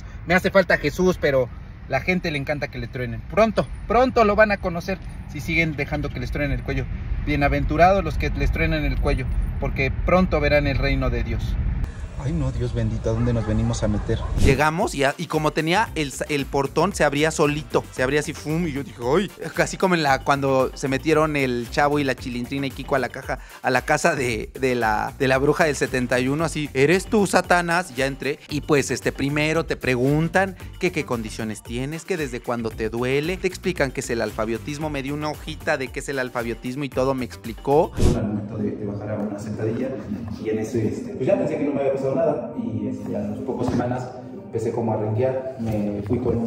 pero la gente le encanta que le truenen. Pronto lo van a conocer si siguen dejando que les truenen el cuello. Bienaventurados los que les truenen el cuello, porque pronto verán el reino de Dios. Ay no, Dios bendito, ¿a dónde nos venimos a meter? Llegamos y como tenía el portón, se abría solito, se abría así, fum, y yo dije, ¡ay! Casi como cuando se metieron el Chavo y la Chilindrina y Kiko a la casa de la bruja del 71, así, ¿eres tú, Satanás? Ya entré, y pues primero te preguntan qué condiciones tienes, que desde cuándo te duele, te explican qué es el alfabiotismo, me dio una hojita de qué es el alfabiotismo y todo me explicó. Al momento de bajar a una sentadilla, y en ese, pues ya pensé que no me había pasado nada, y a las pocas semanas empecé como a renguear. Me fui con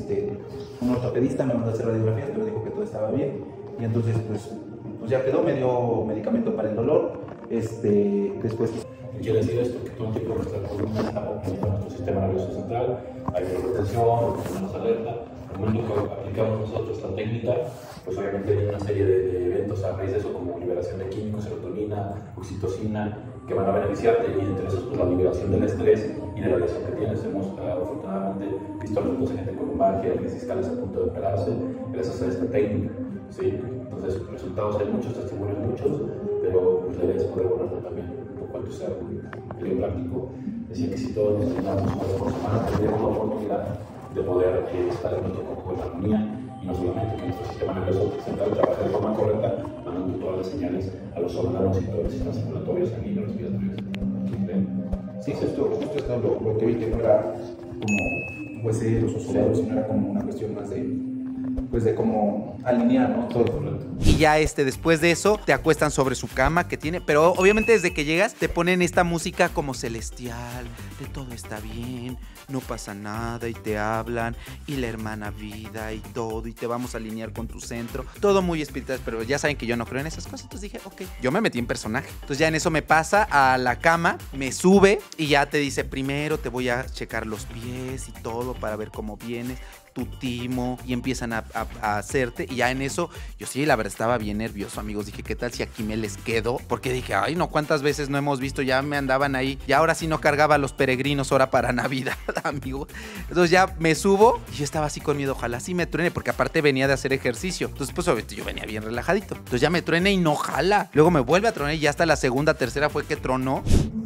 un ortopedista, me mandó a hacer radiografías, pero dijo que todo estaba bien, y entonces pues ya quedó, me dio medicamento para el dolor. Después quiere decir esto, que todo el tiempo nuestra columna está oprimiendo nuestro sistema nervioso central, hay hipertensión, nos alerta. Al momento que aplicamos nosotros esta técnica, pues obviamente hay una serie de eventos a raíz de eso, como liberación de químicos, serotonina, oxitocina, que van a beneficiarte, y entre esos pues la liberación del estrés y de la lesión que tienes. Hemos afortunadamente visto resultados en gente con lumbalgia, discales a punto de operarse gracias a esta técnica, ¿sí? Entonces resultados hay muchos, testimonios muchos, pero pues la idea es poder volverlo también un poco sea muy práctico. Decir que si todos nos entrenamos una vez por semana, tendremos la oportunidad de poder estar en nuestro cuerpo en armonía Y no solamente que nuestro sistema nervioso central trabaje de forma correcta, mandando todas las señales a los órganos y todos los sistemas circulatorios, sanguíneos, respiratorios. Sí, justo esto lo que vi, que no era como hueseros o soleros, sino era como una cuestión más de cómo alinear, ¿no? Todo. Y ya después de eso te acuestan sobre su cama que tiene, pero obviamente desde que llegas te ponen esta música como celestial, de todo está bien, no pasa nada y te hablan y la hermana vida y todo y te vamos a alinear con tu centro, todo muy espiritual, pero ya saben que yo no creo en esas cosas, entonces dije, ok, yo me metí en personaje, entonces ya en eso me pasa a la cama, me sube y ya te dice, primero te voy a checar los pies y todo para ver cómo vienes, tu timo, y empiezan a hacerte, y ya en eso, yo sí, la verdad estaba bien nervioso, amigos, dije, ¿qué tal si aquí me les quedo? Porque dije, ay, no, ¿cuántas veces no hemos visto? Ya me andaban ahí, y ahora sí no cargaba a los peregrinos ahora para Navidad, amigos. Entonces ya me subo, y yo estaba así con miedo, ojalá sí me truene, porque aparte venía de hacer ejercicio, entonces pues obviamente yo venía bien relajadito, entonces ya me truene y no jala, luego me vuelve a tronar, y ya hasta la segunda, tercera fue que tronó.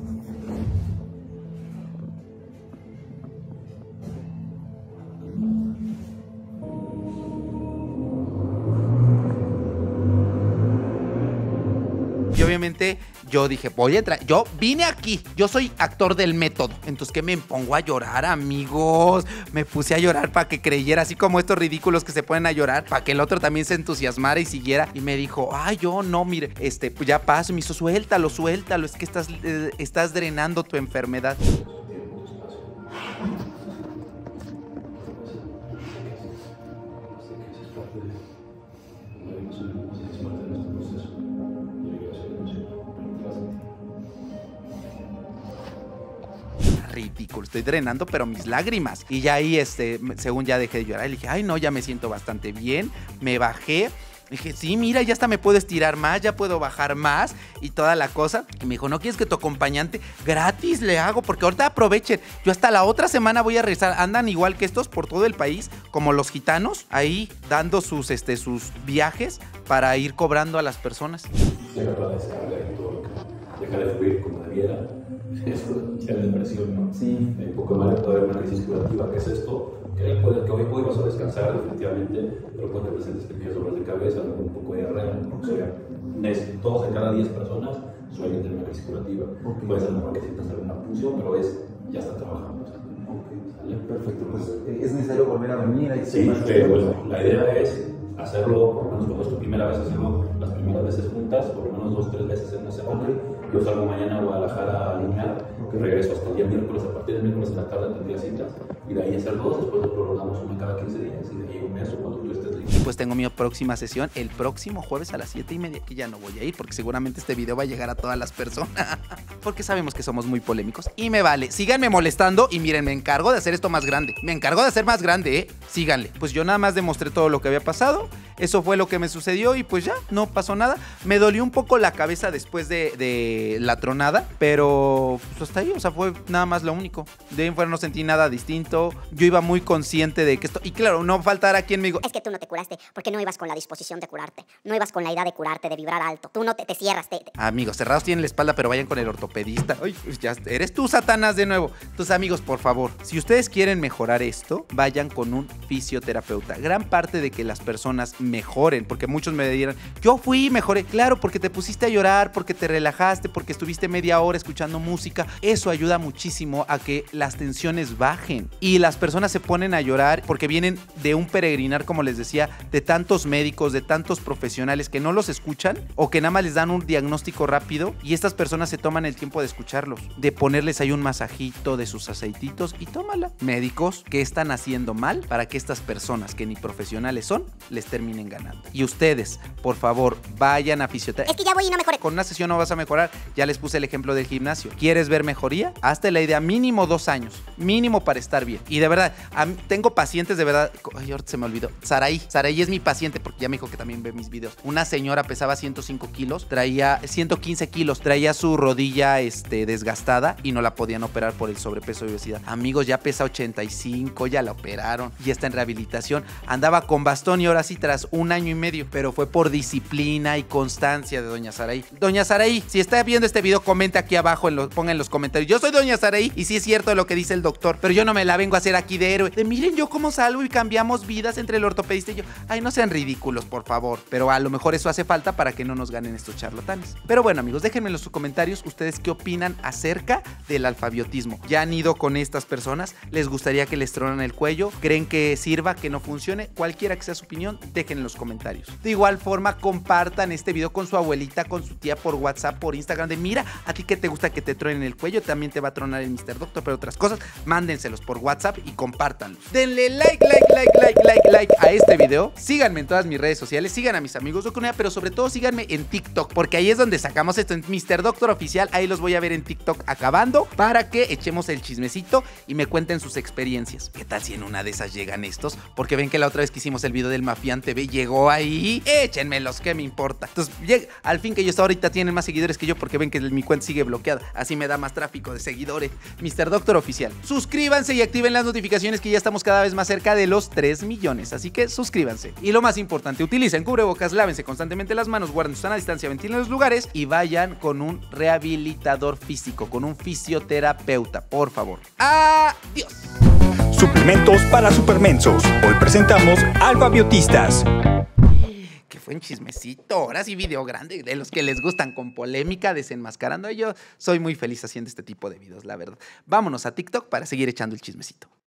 Y obviamente yo dije, voy a entrar, yo vine aquí, yo soy actor del método. Entonces, ¿qué me pongo a llorar, amigos? Me puse a llorar para que creyera, así como estos ridículos que se ponen a llorar, para que el otro también se entusiasmara y siguiera. Y me dijo, ay, yo no, mire, pues ya paso. Y me hizo, suéltalo, es que estás drenando tu enfermedad. Ridículo, estoy drenando pero mis lágrimas. Y ya ahí según ya dejé de llorar, le dije, ay no, ya me siento bastante bien. Me bajé, dije, sí, mira, ya hasta me puedo estirar más, ya puedo bajar más y toda la cosa. Y me dijo, ¿no quieres que tu acompañante gratis le hago? Porque ahorita aprovechen, yo hasta la otra semana voy a regresar. Andan igual que estos por todo el país, como los gitanos, ahí dando sus viajes para ir cobrando a las personas. Deja toda esa carga y todo, deja de fluir como debiera. Eso ya la depresión, ¿no? Sí. Un poco mal de toda una crisis curativa. ¿Qué es esto? Que hoy vas a descansar definitivamente, pero puede que presentes pequeños dolores de cabeza, un poco de diarrea, todos de cada 10 personas suelen tener una crisis curativa. Puede ser mejor que sientas alguna punción, pero ya está trabajando. Perfecto, pues es necesario volver a venir. Sí, bueno, la idea es hacerlo, por lo menos como es tu primera vez, hacerlo las primeras veces juntas, por lo menos 2 o 3 veces en una semana. Yo salgo mañana a Guadalajara a alinear, regreso hasta el día miércoles, a partir del miércoles en la tarde tendría citas, y de ahí hacer 2, después lo prolongamos una cada 15 días, y de ahí un mes o cuando tú estés listo. Y pues tengo mi próxima sesión el próximo jueves a las 7:30, que ya no voy a ir, porque seguramente este video va a llegar a todas las personas, porque sabemos que somos muy polémicos, y me vale, síganme molestando, y miren, me encargo de hacer esto más grande, síganle. Pues yo nada más demostré todo lo que había pasado, eso fue lo que me sucedió, y pues ya, no pasó nada. Me dolió un poco la cabeza después de la tronada, pero pues hasta ahí, o sea, fue nada más lo único. De ahí en fuera no sentí nada distinto, yo iba muy consciente de que esto, y claro, no faltará quien me diga, es que tú no te curaste, porque no ibas con la disposición de curarte, no ibas con la idea de curarte, de vibrar alto, tú no te cierras. Amigos, cerrados tienen la espalda, pero vayan con el ortopedista. Ay, pues ya eres tú, Satanás, de nuevo. Entonces, amigos, por favor, si ustedes quieren mejorar esto, vayan con un fisioterapeuta. Gran parte de que las personas mejoren, porque muchos me dirán, yo fui y mejoré. Claro, porque te pusiste a llorar, porque te relajaste, porque estuviste media hora escuchando música. Eso ayuda muchísimo a que las tensiones bajen. Y las personas se ponen a llorar porque vienen de un peregrinar, como les decía, de tantos médicos, de tantos profesionales que no los escuchan o que nada más les dan un diagnóstico rápido, y estas personas se toman el tiempo de escucharlos, de ponerles ahí un masajito de sus aceititos y tómala. Médicos, ¿qué están haciendo mal para que estas personas que ni profesionales son, les terminen ganando? Y ustedes, por favor, vayan a fisioterapia. Es que ya voy y no mejoré. Con una sesión no vas a mejorar. Ya les puse el ejemplo del gimnasio. ¿Quieres ver mejoría? Hazte la idea, mínimo 2 años. Mínimo para estar bien. Y de verdad, tengo pacientes de verdad. Ay, ahorita se me olvidó. Saraí es mi paciente, porque ya me dijo que también ve mis videos. Una señora pesaba 105 kilos, traía 115 kilos, traía su rodilla desgastada y no la podían operar por el sobrepeso y obesidad. Amigos, ya pesa 85, ya la operaron, ya está en rehabilitación. Andaba con bastón y ahora sí, tras 1 año y medio, pero fue por disciplina y constancia de doña Saraí. Doña Saraí, si está viendo este video, comenta aquí abajo, ponga en los comentarios. Yo soy doña Saraí y sí es cierto lo que dice el doctor, pero yo no me la vengo a hacer aquí de héroe. De miren yo cómo salgo y cambiamos vidas entre el ortopedista y yo. Ay, no sean ridículos, por favor. Pero a lo mejor eso hace falta para que no nos ganen estos charlatanes. Pero bueno, amigos, déjenme en sus comentarios ustedes qué opinan acerca del alfabiotismo. ¿Ya han ido con estas personas? ¿Les gustaría que les tronan el cuello? ¿Creen que sirva, que no funcione? Cualquiera que sea su opinión, dejen en los comentarios. De igual forma, compartan este video con su abuelita, con su tía por WhatsApp, por Instagram, de mira, a ti que te gusta que te truenen el cuello, también te va a tronar el Mr. Doctor, pero otras cosas, mándenselos por WhatsApp y compártanlos. Denle like a este video. Síganme en todas mis redes sociales, sigan a mis amigos de comunidad, pero sobre todo síganme en TikTok, porque ahí es donde sacamos esto, en Mr. Doctor Oficial. Ahí los voy a ver en TikTok acabando para que echemos el chismecito y me cuenten sus experiencias. ¿Qué tal si en una de esas llegan estos? Porque ven que la otra vez que hicimos el video del Mafián TV llegó ahí. Échenmelos, ¿qué me importa? Entonces, al fin que ellos ahorita tienen más seguidores que yo, porque ven que mi cuenta sigue bloqueada. Así me da más tráfico de seguidores. Mr. Doctor Oficial. Suscríbanse y activen las notificaciones, que ya estamos cada vez más cerca de los 3 millones. Así que suscríbanse. Y lo más importante, utilicen cubrebocas, lávense constantemente las manos, guarden su sana distancia, ventilen los lugares y vayan con un rehabilitador físico, con un fisioterapeuta, por favor. ¡Adiós! Suplementos para supermensos. Hoy presentamos Alfabiotistas. Que fue un chismecito, ahora sí video grande, de los que les gustan, con polémica, desenmascarando. Yo soy muy feliz haciendo este tipo de videos, la verdad. Vámonos a TikTok para seguir echando el chismecito.